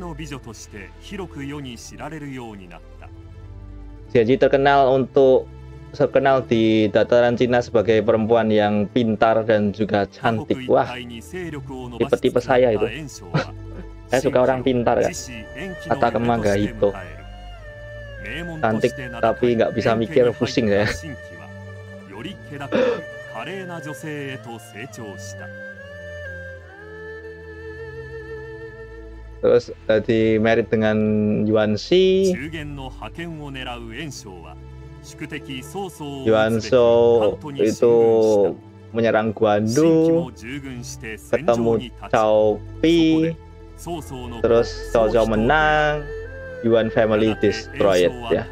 Zenji terkenal untuk terkenal di dataran Cina sebagai perempuan yang pintar dan juga cantik. Wah, tipe-tipe saya itu. Saya suka orang pintar ya. Kata Kemangga itu cantik tapi nggak bisa mikir, pusing saya. Terus tadi married dengan Yuan Shi. Yuan Shou itu menyerang Guandu, ketemu Cao Pi, terus Cao Cao menang, Yuan family destroyed ya.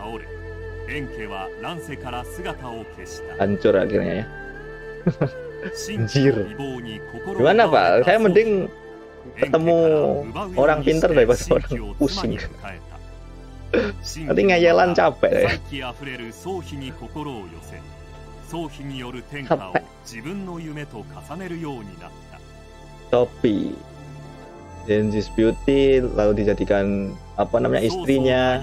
Hancur akhirnya ya. Anjir. Gimana Pak? Saya mending ketemu orang pintar daripada orang pusing. Nanti ngayelan capek ya. Capek. Chobi Zenji's Beauty lalu dijadikan apa namanya istrinya.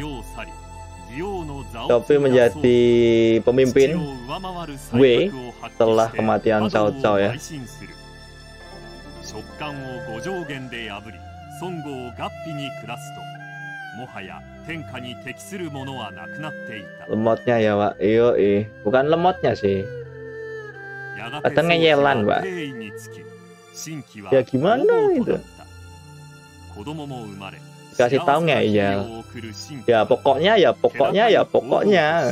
Chobi menjadi pemimpin W setelah kematian Cao Cao ya. Lemotnya ya Pak, iyo eh bukan lemotnya sih, kadang ngeyelan Pak. Ya gimana itu? Dikasih tahu ngeyel. Ya pokoknya ya pokoknya ya pokoknya.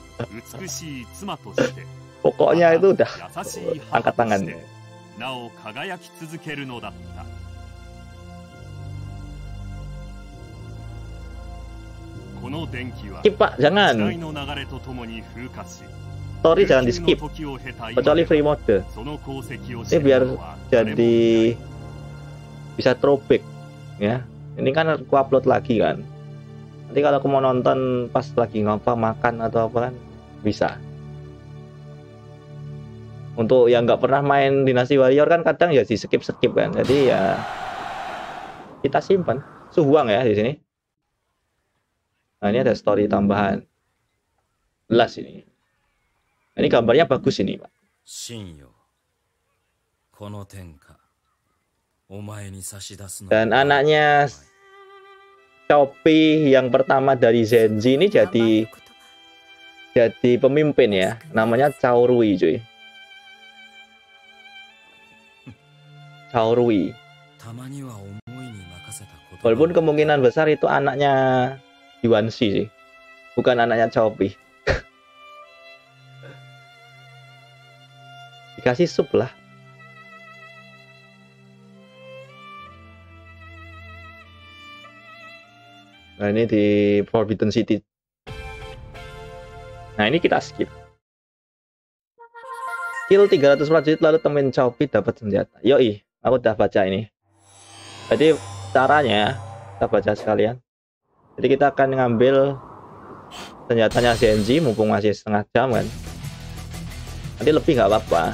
Pokoknya itu udah angkat tangan. Skip Pak, jangan. Story jangan di skip, kecuali free mode. Ini biar jadi bisa throwback ya. Ini kan aku upload lagi kan. Nanti kalau aku mau nonton pas lagi ngapa makan atau apa kan bisa. Untuk yang nggak pernah main Dynasty Warrior kan kadang ya di skip-skip kan. Jadi ya kita simpan. Suhuang ya di sini. Nah, ini ada story tambahan. Jelas ini. Ini gambarnya bagus ini, Pak. Dan anaknya Shopee yang pertama dari Zenji ini jadi jadi pemimpin ya. Namanya Cao Rui, cuy. Cao Rui. Walaupun kemungkinan besar itu anaknya Yuan Shi sih. Bukan anaknya Shopee. Dikasih sup lah. Nah, ini di Forbidden City. Nah, ini kita skip. Kill tiga ratus prajurit lalu temuin Shopee dapat senjata. Yoi, aku udah baca ini. Jadi caranya kita baca sekalian. Jadi kita akan ngambil senjatanya Zenji mumpung masih setengah jam kan. Nanti lebih nggak apa-apa.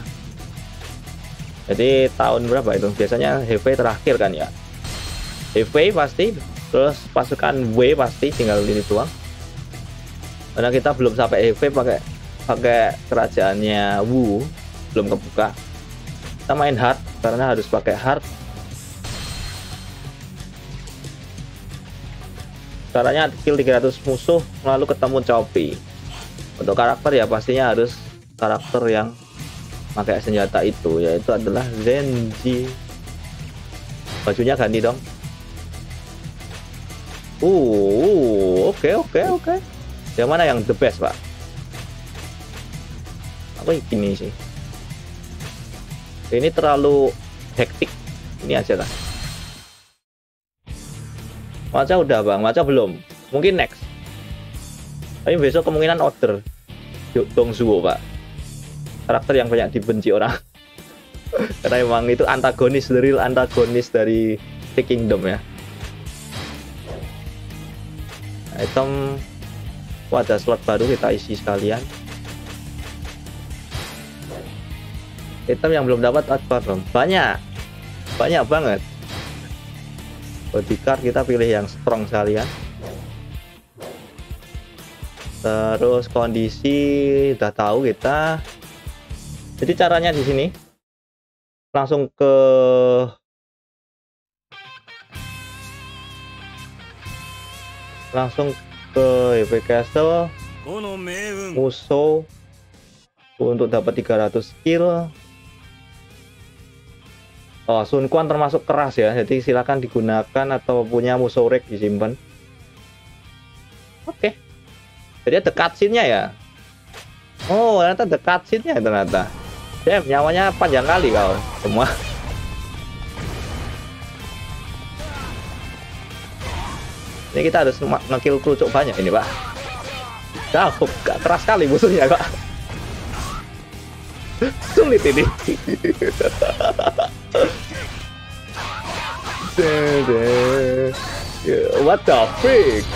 Jadi tahun berapa itu? Biasanya H V terakhir kan ya. H V pasti, terus pasukan W pasti tinggal ini doang. Karena kita belum sampai H V pakai pakai kerajaannya Wu, belum kebuka. Kita main hard karena harus pakai hard. Caranya kill tiga ratus musuh lalu ketemu Shopee. Untuk karakter ya pastinya harus karakter yang pakai senjata itu, yaitu adalah Zenji. Bajunya ganti dong. Uh, oke oke oke. Yang mana yang the best, Pak? Aku ini sih. Ini terlalu hektik. Ini aja lah. Maca udah bang, Maca belum. Mungkin next. Tapi besok kemungkinan order Dongzuo, Pak. Karakter yang banyak dibenci orang. Karena emang itu antagonis, the real antagonis dari The Kingdom ya. Item wadah slot baru kita isi sekalian. Item yang belum dapat advance banyak, banyak banget. Bodyguard kita pilih yang strong sekalian. Terus kondisi udah tahu kita. Jadi caranya di sini langsung ke langsung ke Heavy Castle musuh untuk dapat tiga ratus skill. Oh, Sun Quan termasuk keras ya, jadi silakan digunakan atau punya musuh rek disimpan. Oke, okay. Jadi ada cutscene-nya ya. Oh, ternyata ada cutscene-nya ternyata. Damn, nyawanya panjang kali kau semua. Ini kita harus nge-kill kerucuk banyak ini, Pak. Jauh, gak keras sekali musuhnya, Pak. Sulit ini. What the freak?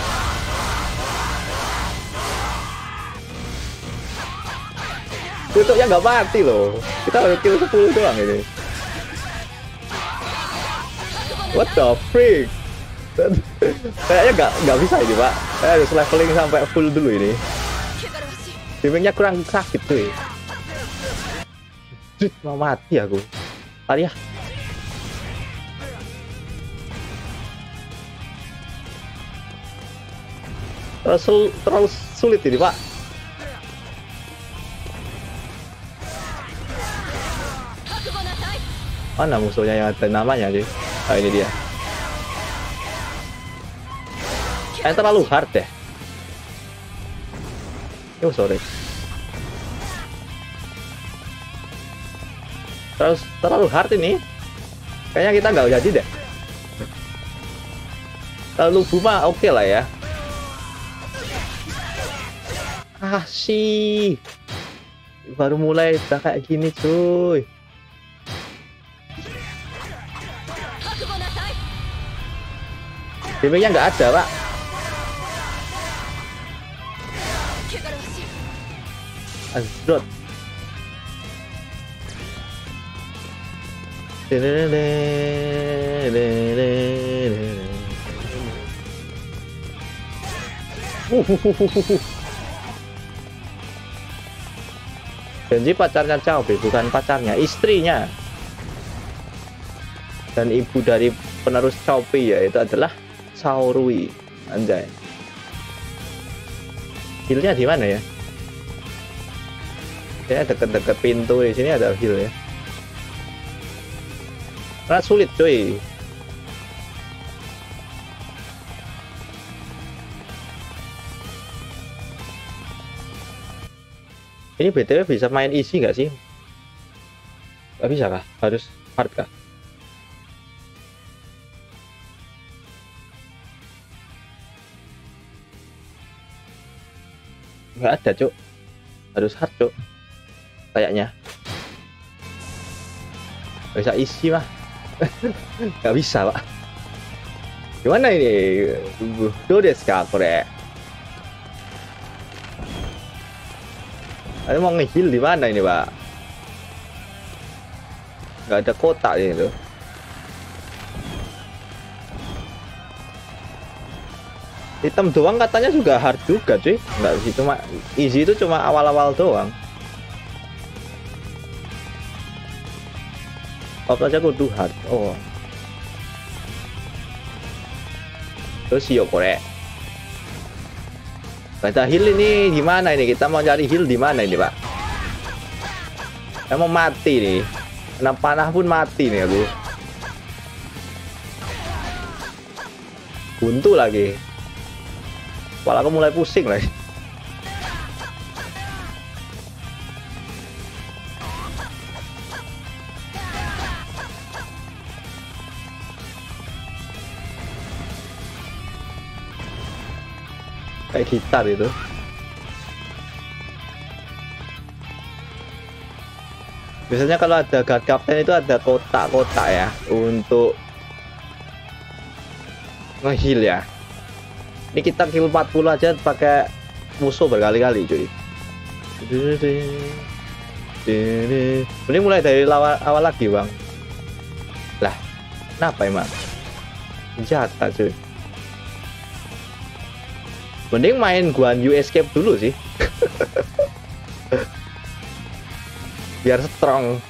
Kerucuknya nggak mati loh. Kita harus kill sepuluh doang ini. What the freak? Kayaknya nggak nggak bisa ini, Pak. Saya harus leveling sampai full dulu ini. Damage-nya kurang sakit tuh. Jut, mau mati aku. Tadi ya. Terlalu, sul terlalu sulit ini, Pak. Mana musuhnya yang ada namanya sih? Oh, ini dia. Eh, terlalu hard deh. Oh, sorry. Terlalu, terlalu hard ini. Kayaknya kita nggak jadi deh. Terlalu buma, oke okay lah ya. Ah sih. Baru mulai udah kayak gini, cuy. Damage-nya nggak ada, Pak. Azrot. Genji pacarnya Cao Bei, bukan pacarnya, istrinya. Dan ibu dari penerus Cao Bei ya itu adalah Cao Rui. Anjay. Healnya di mana ya? Ya deket-deket pintu di sini ada heal ya. Sangat sulit cuy. Ini B T W bisa main easy nggak sih? Nggak bisa kah? Harus hard kah? Nggak ada cuk. Harus hard cuk. Kayaknya. Nggak bisa easy mah. Nggak bisa pak. Gimana ini? Do desu ka kore? Ada mau nge-heal di mana ini pak? Nggak ada kotak ini loh. Hitam doang katanya juga hard juga cuy. Nggak sih, cuma easy itu cuma awal-awal doang. Apa aja kudu hard. Oh. Terus yo korek. Kita heal ini gimana ini? Kita mau cari heal di mana ini, Pak? Saya mau mati nih. Kena panah pun mati nih aku. Buntu lagi. Kepala aku mulai pusing lagi. Kayak gitar itu. Biasanya kalau ada guard captain itu ada kotak-kotak ya untuk nge-heal ya. Ini kita kill empat puluh aja pakai musuh berkali-kali cuy. Ini mulai dari awal, awal lagi bang. Lah, kenapa emang? Jatah cuy. Mending main Guan Yu Escape dulu sih. Biar strong.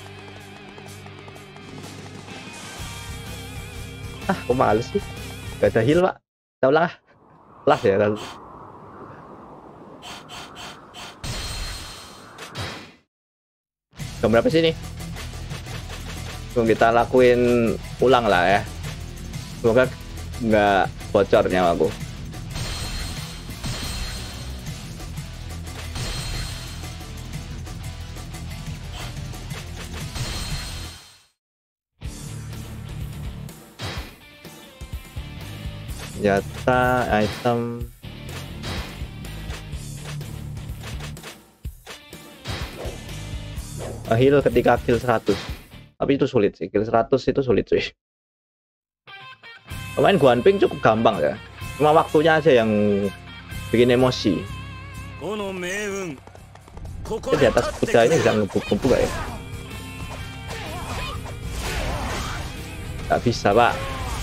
Ah, kok males sih? Gak ada heal pak. Kita ulang ah. Lah ya kan. Jam berapa sih nih? Tunggu kita lakuin ulang lah ya. Semoga nggak bocor nyawa aku. Senjata, item. Uh, heal ketika kill seratus. Tapi itu sulit sih, kill seratus itu sulit sih. Pemain Guan Ping cukup gampang ya. Cuma waktunya aja yang bikin emosi. Ini di atas kuda ini bisa ngebuk-ngebuk gak ya? Gak bisa pak.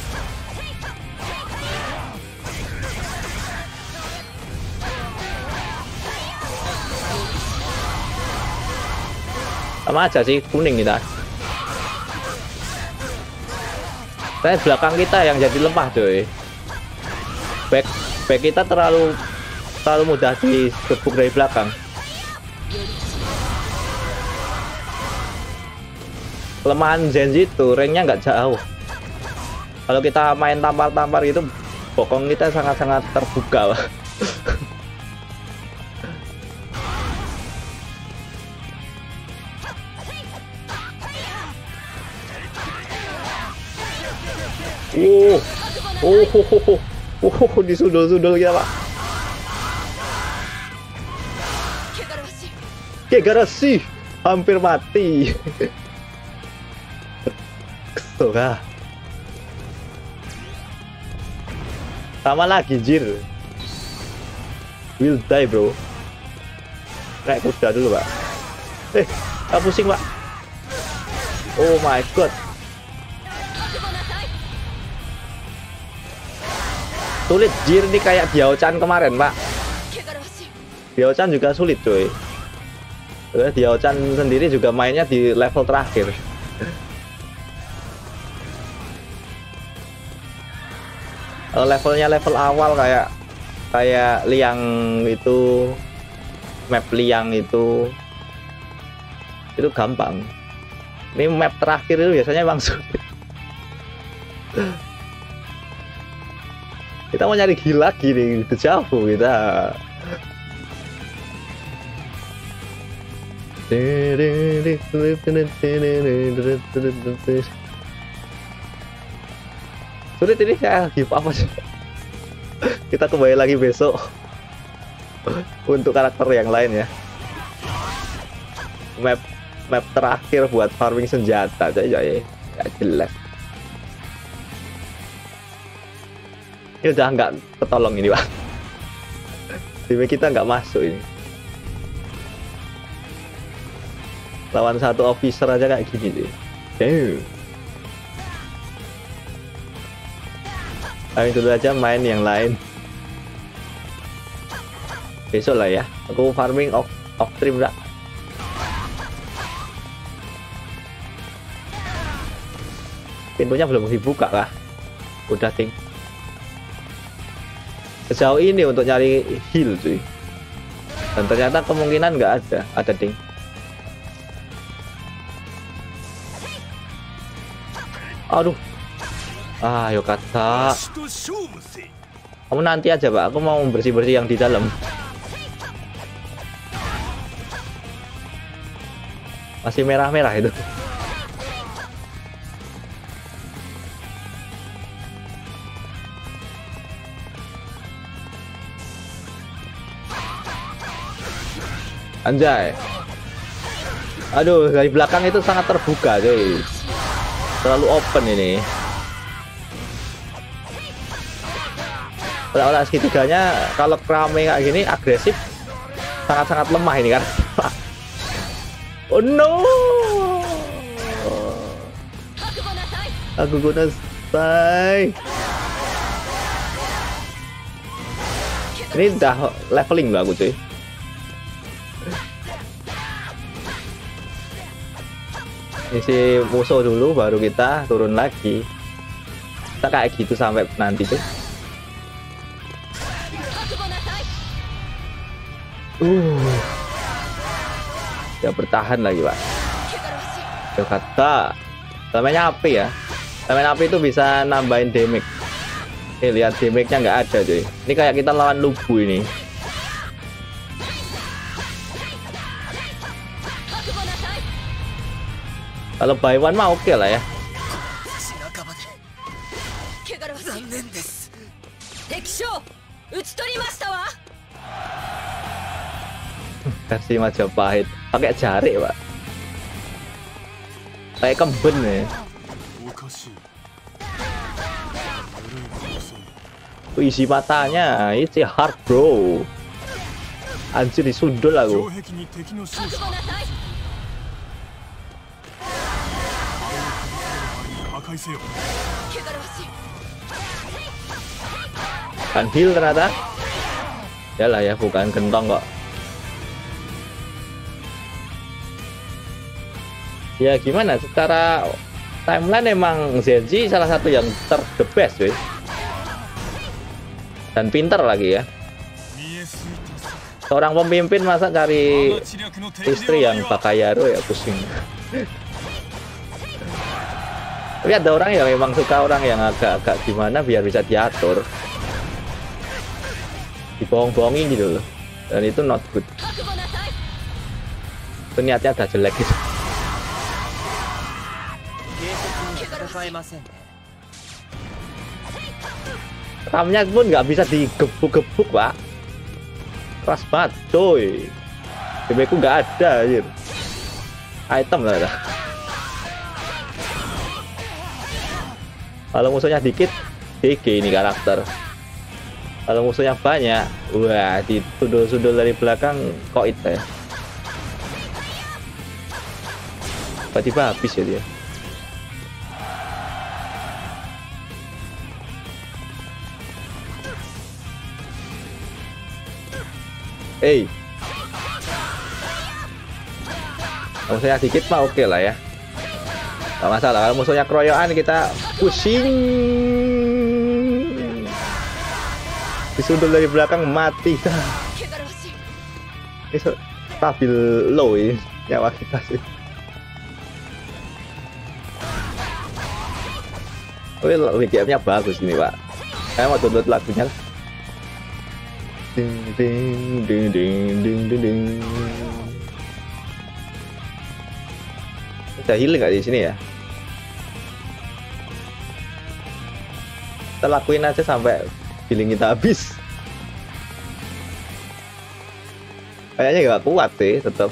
Sama aja sih, kuning kita. Saya belakang kita yang jadi lemah cuy. Back back kita terlalu terlalu mudah digebuk dari belakang. Kelemahan Zenji itu ranknya nggak jauh. Kalau kita main tampar-tampar gitu, bokong kita sangat-sangat terbuka. Oh, oh, oh, oh, oh, oh, disundul-sundul ya pak. Kegarasi, hampir mati. Kesel kah? Sama lagi jir. Will die bro. Naik kuda dulu pak. Eh, tak pusing pak. Oh my god. Sulit Jir nih kayak Diao-chan kemarin, Pak. Diao-chan juga sulit, coy. Diao-chan sendiri juga mainnya di level terakhir. Levelnya level awal kayak kayak Liang itu, map Liang itu itu gampang. Ini map terakhir itu biasanya emang sulit. Kita mau nyari gila gini, dejavu kita. Sulit ini, saya give up aja. Kita kembali lagi besok untuk karakter yang lain ya. Map map terakhir buat farming senjata aja ya, ya jelas. Ini udah nggak ketolong ini, Pak. Tim kita nggak masuk ini. Lawan satu officer aja kayak gini sih. Damn. Ayo dulu aja main yang lain. Besok lah ya. Aku farming off off stream lah. Pintunya belum dibuka kah? Udah ting. Sejauh ini untuk nyari heal cuy. Dan ternyata kemungkinan nggak ada. Ada ting. Aduh. Ah, yo kata. Kamu nanti aja, Pak. Aku mau bersih-bersih yang di dalam. Masih merah-merah itu. Anjay. Aduh, dari belakang itu sangat terbuka, cuy. Terlalu open ini. Olah segitiganya kalau rame kayak gini agresif sangat-sangat lemah ini kan. Oh no. Aku guna stay. Ini udah leveling loh aku cuy. Isi musuh dulu baru kita turun lagi. Kita kayak gitu sampai nanti tuh. Uh. Ya bertahan lagi, Pak. Ya kata. Namanya api ya. Namanya api itu bisa nambahin damage. Eh lihat damage-nya nggak ada cuy. Ini kayak kita lawan Lubu ini. Kalau buy one mah oke okay lah ya. Versi Majapahit pakai jari, Pak. Kayak kemben ya. Tuh isi matanya itu hard bro. Anjir disundul aku. Kan heal ternyata. Yalah ya, bukan gentong kok. Ya gimana, secara timeline emang Zenji salah satu yang ter the best weh. Dan pinter lagi ya. Seorang pemimpin masa cari istri yang Bakayaru ya pusing. Tapi ada orang yang memang suka orang yang agak-agak gimana biar bisa diatur, dibohong-bohongin gitu loh. Dan itu not good. Itu niatnya udah jelek gitu. Ramnya pun nggak bisa digebuk-gebuk, Pak. Keras banget coy. D B ku nggak ada anjir. Item lah dah. Kalau musuhnya dikit D G ini karakter. Kalau musuhnya banyak, wah ditundul-sundul dari belakang koit ya. Tiba-tiba habis ya dia. Eh, musuhnya dikit mah oke lah ya. Gak masalah. Kalau musuhnya keroyokan kita pusing. Disundul dari belakang mati. Ini stabil low ini nyawa kita sih. Wih, W G M-nya bagus ini, Pak. Saya mau download lagunya lah. Ding ding ding ding ding ding ding. Ada healing nggak di sini ya? Kita lakuin aja sampai healing kita habis. Kayaknya nggak kuat sih, tetap.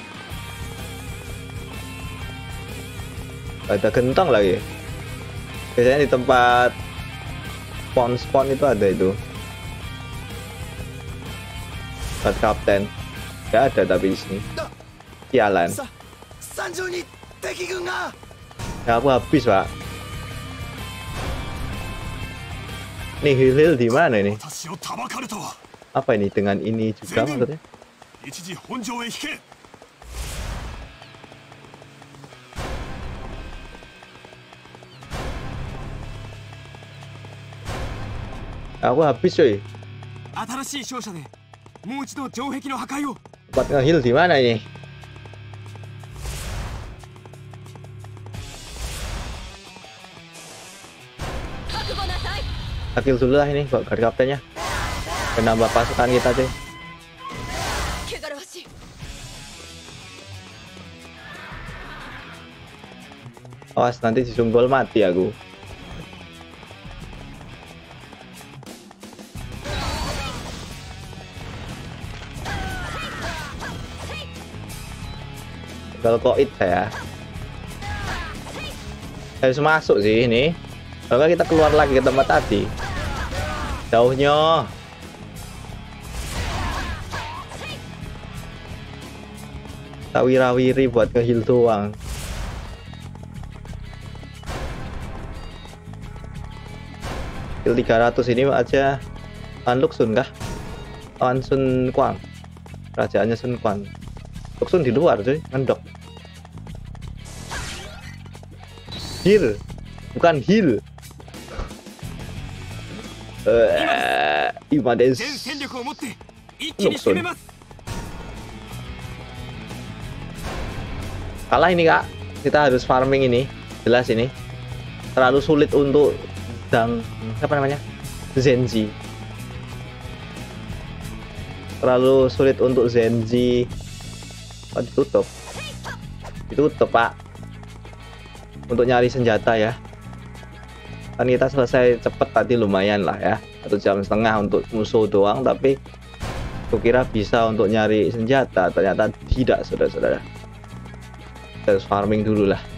Ada gentong lagi. Biasanya di tempat spawn-spawn itu ada itu. Buat kapten. Gak ada tapi di sini. Sialan. Ya aku habis, Pak. Nih heal-heal di mana ini? Apa ini dengan ini juga maksudnya? Aku habis coy. Buat nge-heal di mana ini? Kill dulu lah ini buat guard kaptennya. Menambah pasukan kita cuy. Awas nanti disumbol mati aku. Kalau koit saya harus masuk sih ini. Kalau kita keluar lagi ke tempat tadi. Jauhnya. Tak wira-wiri buat nge-heal doang. Kill tiga ratus ini aja. An Luxun kah? An Sun Kwang. Kerajaannya Sun Kwang. Luxun di luar cuy, ngendok. Heal, bukan heal. Uh, Imades Luxun. Kalah ini kak. Kita harus farming ini. Jelas ini terlalu sulit untuk dang apa namanya Zenji. Terlalu sulit untuk Zenji. Oh, ditutup. Ditutup pak. Untuk nyari senjata ya. Kan kita selesai cepet tadi lumayan lah ya, satu jam setengah untuk musuh doang, tapi aku kira bisa untuk nyari senjata, ternyata tidak saudara-saudara. Kita harus farming dulu lah.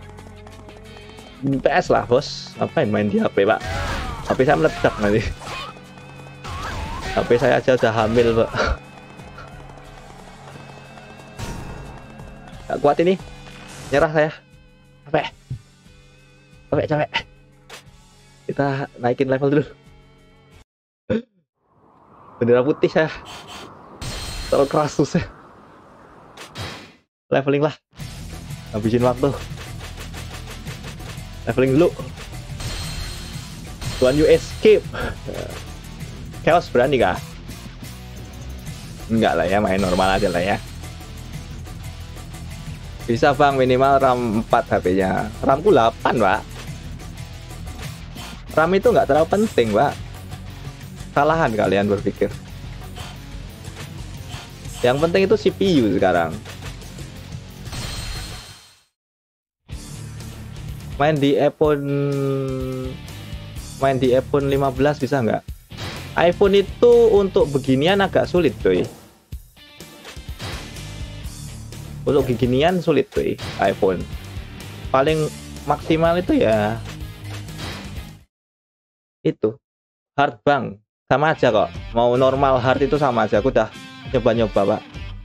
P S lah bos, ngapain main di H P pak? H P saya meledak nanti. H P saya aja udah hamil pak. Gak kuat ini, nyerah saya. Capek, capek, capek. Kita naikin level dulu. Bendera putih saya. Terlalu keras susah. Leveling lah. Habisin waktu. Leveling dulu. Tuan you escape. Chaos berani kah? Enggak lah ya, main normal aja lah ya. Bisa bang, minimal RAM empat H P-nya. RAM-ku delapan pak. RAM itu nggak terlalu penting pak. Salahan kalian berpikir. Yang penting itu C P U sekarang. Main di iPhone Main di iPhone lima belas bisa nggak? iPhone itu untuk beginian agak sulit coy. Untuk beginian sulit coy iPhone. Paling maksimal itu ya itu hard bang, sama aja kok. Mau normal hard itu sama aja. Aku udah nyoba-nyoba pak.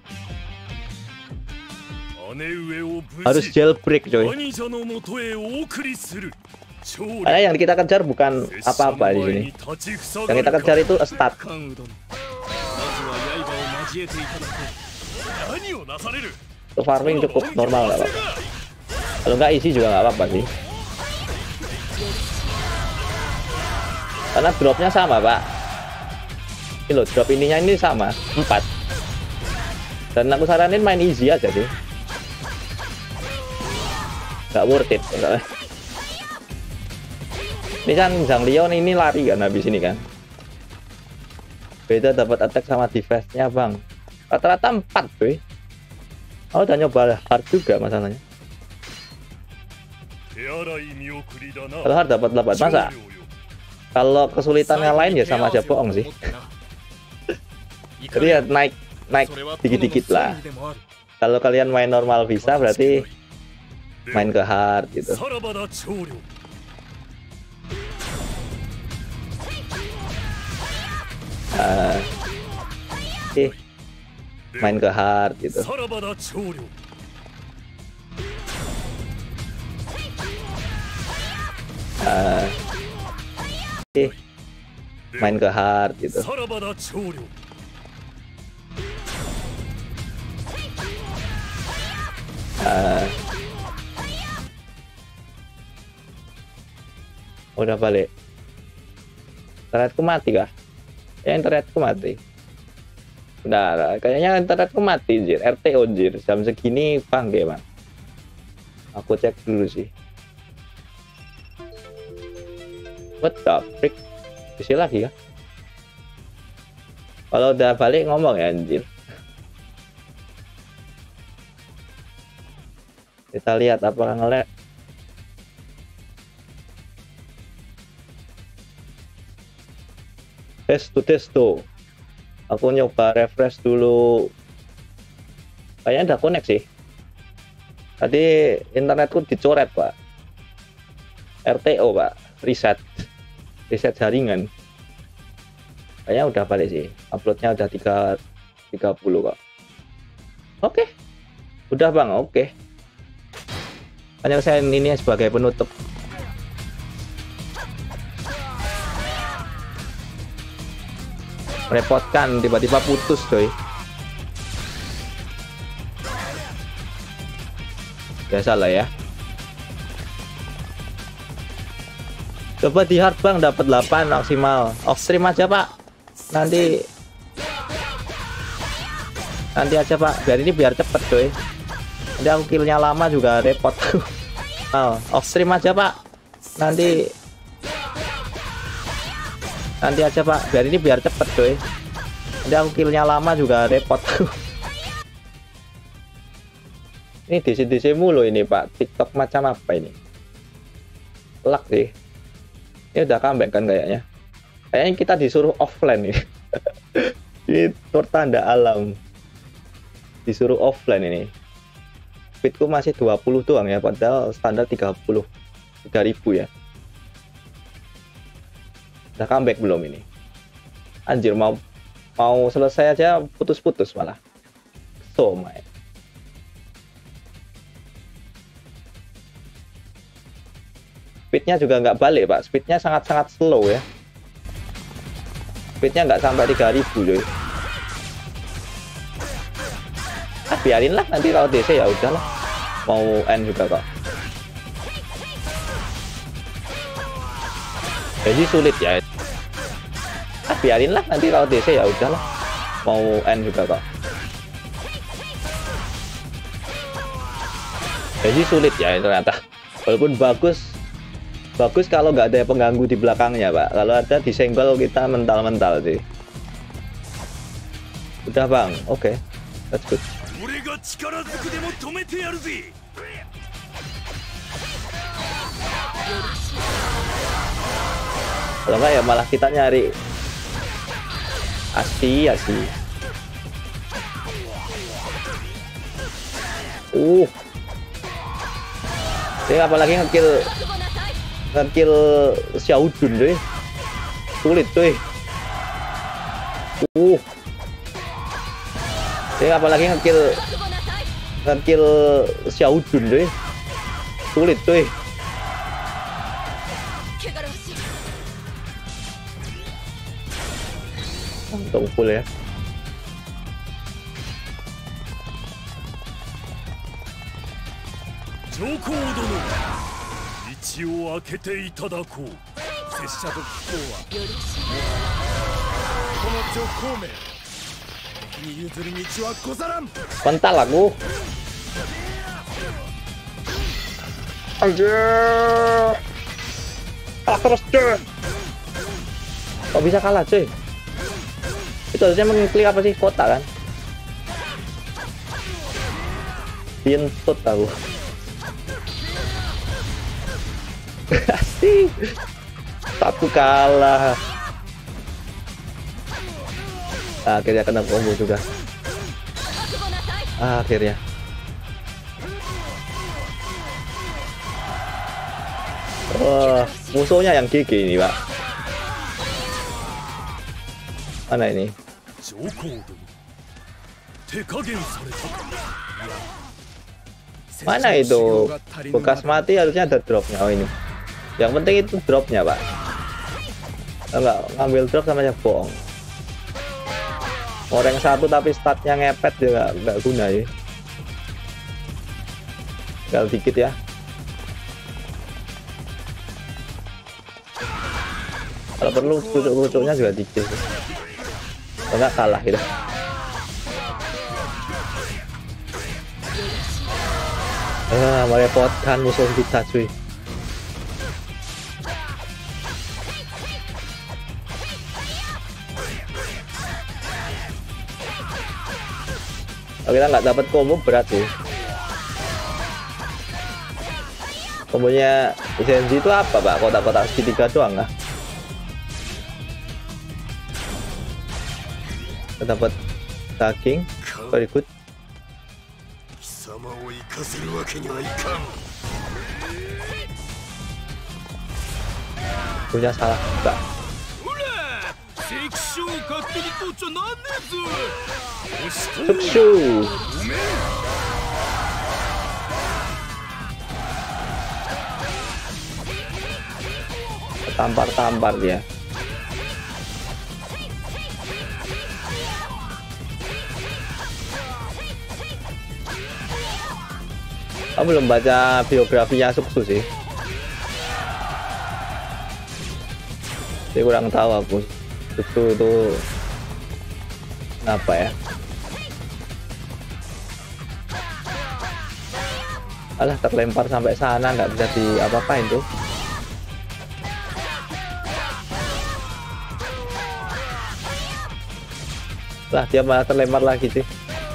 Harus jailbreak coy. Karena yang kita kejar bukan apa-apa di sini. Yang kita kejar itu stat. Untuk farming cukup normal nggak apa-apa. Kalau nggak isi juga nggak apa-apa sih. Karena dropnya sama pak. Ini loh, drop ininya ini sama empat. Dan aku saranin main easy aja sih. Nggak worth it. Ini kan Zhang Liao ini lari kan habis ini kan. Beda dapat attack sama defense-nya bang. Rata-rata empat tuh. Oh udah nyoba hard juga masalahnya. Kalau hard dapat delapan masa. Kalau kesulitannya lain ya sama aja bohong sih. Jadi ya naik naik dikit-dikit lah. Kalau kalian main normal bisa berarti main ke hard gitu. Uh, eh, main ke hard gitu. Uh, eh, main ke hard gitu. Uh, udah balik. Internetku mati kah? Ya internetku mati. Udah, kayaknya internetku mati jir. R T O jir. Jam segini bangke bang. Aku cek dulu sih. What the frick? Bisa lagi ya? Kalau udah balik ngomong ya anjir. Kita lihat apakah nge-lag. Testo testo. Aku nyoba refresh dulu. Kayaknya udah connect sih. Tadi internetku dicoret pak. R T O pak. Reset. Reset jaringan. Kayaknya udah balik sih. Uploadnya udah tiga puluh kok. Oke. Udah bang. Oke. Hanya saya ini sebagai penutup. Repotkan tiba-tiba putus coy. Biasa lah ya. Coba di hard bang dapat delapan maksimal. Off stream aja pak. Nanti nanti aja pak. Biar ini biar cepet coy. Nanti aku killnya lama juga repot. Oh, off stream aja pak. Nanti Nanti aja pak, biar ini biar cepet coy. Nanti aku killnya lama juga repot. Ini D C D C mulu ini pak. TikTok macam apa ini? Luck sih. Ini udah comeback kan kayaknya. Kayaknya kita disuruh offline nih. Ini pertanda alam. Disuruh offline ini. Speedku masih dua puluh doang ya, padahal standar tiga puluh tiga ribu ya. Udah comeback belum ini? Anjir mau mau selesai aja putus-putus malah. So my. Speednya juga nggak balik pak. Speednya sangat-sangat slow ya. Speednya nggak sampai tiga ribu coy. Ah biarin lah nanti kalau D C ya udahlah. Mau end juga kok. Jadi sulit ya. Ah biarin lah nanti kalau D C ya udahlah. Mau end juga kok. Jadi sulit ya ternyata. Walaupun bagus, bagus kalau nggak ada pengganggu di belakangnya pak. Kalau ada disenggol kita mental-mental sih. Udah bang, oke, okay. That's good. Kalau enggak ya malah kita nyari asli asli. Uh, ini apalagi ngekill ngekill Xiaodun deh, sulit tuh. Uh, ini apalagi ngekill ngekill Xiaodun deh, sulit tuh. Untung full ya. Mental aku. Anjir. Kalah terus cuy. Kok bisa kalah cuy? Itu harusnya mengklik apa sih, kota kan? Pientut tahu. Asik. Satu kalah. Akhirnya kena combo juga. Akhirnya. Wah, musuhnya yang gigi ini, Pak. Mana ini? Mana itu? Bekas mati harusnya ada dropnya. Oh ini. Yang penting itu dropnya, Pak. Enggak ngambil drop sama aja bohong. Orang satu tapi statnya ngepet juga nggak guna ya. Tinggal dikit ya. Kalau perlu pucuk-pucuknya juga dikit. Enggak kalah gitu. Ah, merepotkan musuh kita cuy. Kalau kita nggak dapat combo berat sih. Kombonya Zenji itu apa, Pak? Kotak-kotak segitiga doang nggak? Kita dapat daging, very good. Punya salah juga. Sukshu. Tampar-tampar dia. Aku belum baca biografinya Sukshu sih. Jadi kurang tahu aku Sukshu itu apa ya. Alah, terlempar sampai sana nggak bisa di apa-apain tuh. Lah dia malah terlempar lagi sih.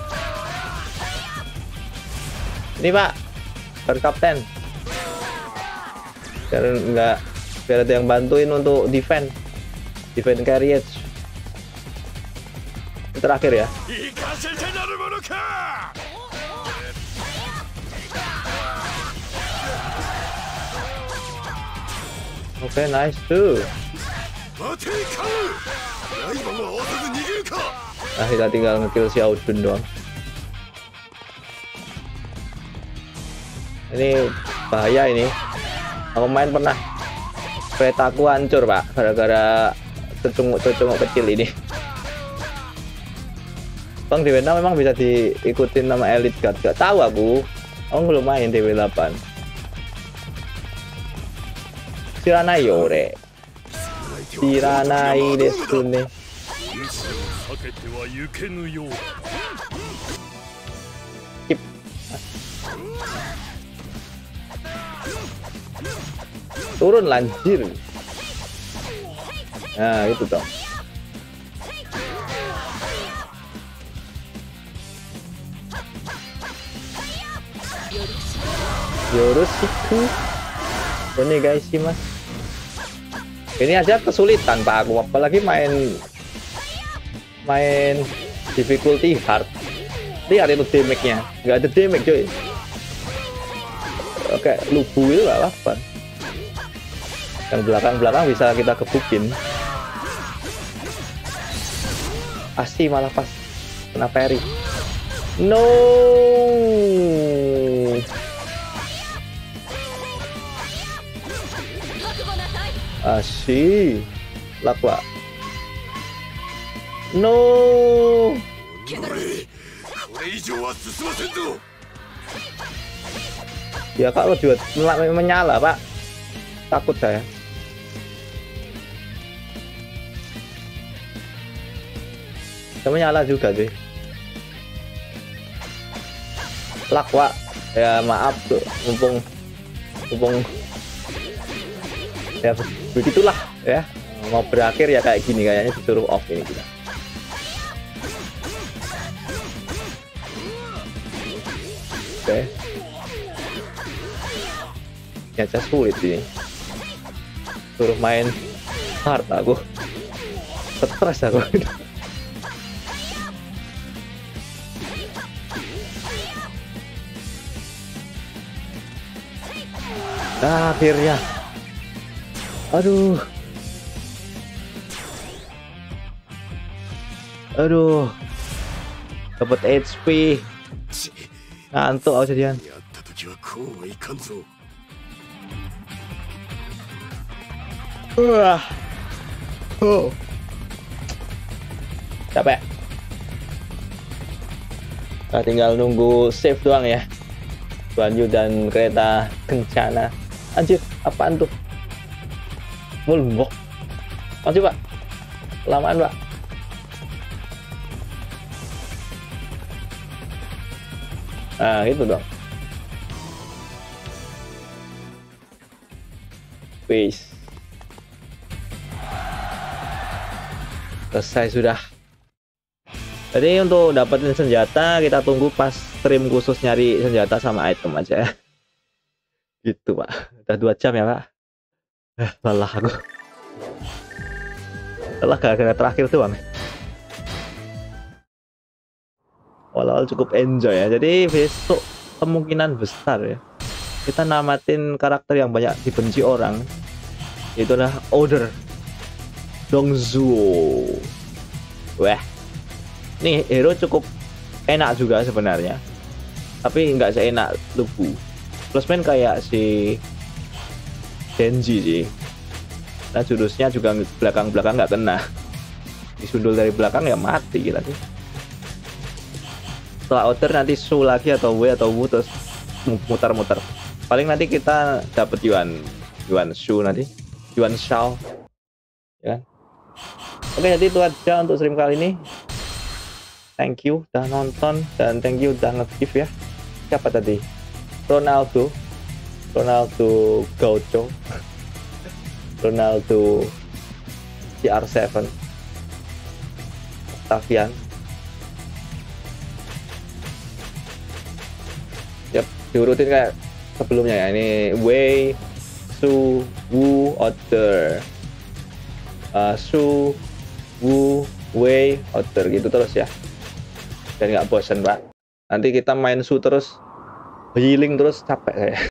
Ini Pak, baru kapten. Biar nggak, biar ada yang bantuin untuk defend, defend carriage. Terakhir ya. Oke, okay, nice tuh. Nah, kita tinggal ngekill si Audun doang. Ini bahaya ini. Aku main pernah keretaku hancur, Pak, gara-gara cecunguk-cecunguk kecil ini. Bang, D W enam memang bisa diikutin nama Elite Guard. Gak tahu aku. Aku belum main D W delapan. Shiranai yore. Shiranai desu ne. Skip. Turun lanjir. Nah, itu dong. Yoroshiku. Ini guys sih, Mas. Ini aja kesulitan, Pak, aku apalagi main main difficulty hard. Lihat itu damage-nya, nggak ada damage coy. Oke, lubu itu nggak apa-apa. Yang belakang-belakang bisa kita gebukin. Pasti malah pas kena parry. No. Asyik lakwa. No. Ya kalau juga menyala pak, takut saya. Saya menyala juga sih. Lak pak, ya maaf tuh, mumpung mumpung ya begitulah ya, mau berakhir ya kayak gini, kayaknya disuruh off ini kita. Oke, ternyata sulit ini, suruh main hard aku, stres aku. Nah, akhirnya, aduh, aduh, dapat H P, ngantuk aku jadian. Wah, oh, capek. Nah, tinggal nunggu save doang ya. Banyu dan kereta kencana. Anjir, apaan tuh? Mulbok. Maju pak, lamaan pak. Nah gitu dong. Peace. Selesai sudah. Jadi untuk dapetin senjata kita tunggu pas stream khusus nyari senjata sama item aja ya. Gitu pak. Udah dua jam ya pak. Eh, lelah aku. Lelah gara-gara terakhir tuh bang. Awal-awal cukup enjoy ya. Jadi besok kemungkinan besar ya kita namatin karakter yang banyak dibenci orang. Itu adalah Order Dongzuo. Wah, nih hero cukup enak juga sebenarnya, tapi nggak seenak Lubu. Plusman kayak si Genji sih. Nah jurusnya juga belakang-belakang nggak kena, disundul dari belakang ya mati gitu sih. Setelah Order nanti Su lagi atau W atau Wu terus muter-muter. Paling nanti kita dapat Yuan Yuan Shu nanti, Yuan Shao ya kan? Oke, jadi itu aja untuk stream kali ini. Thank you udah nonton dan thank you udah nge-give ya. Siapa tadi? Ronaldo Ronaldo Gaucho Ronaldo C R tujuh Octavian. Yap, diurutin kayak sebelumnya ya. Ini Wei, Su, Wu, Order, uh, Su, Wu, Wei, Order gitu terus ya. Dan nggak bosan pak. Nanti kita main Su terus, healing terus, capek saya.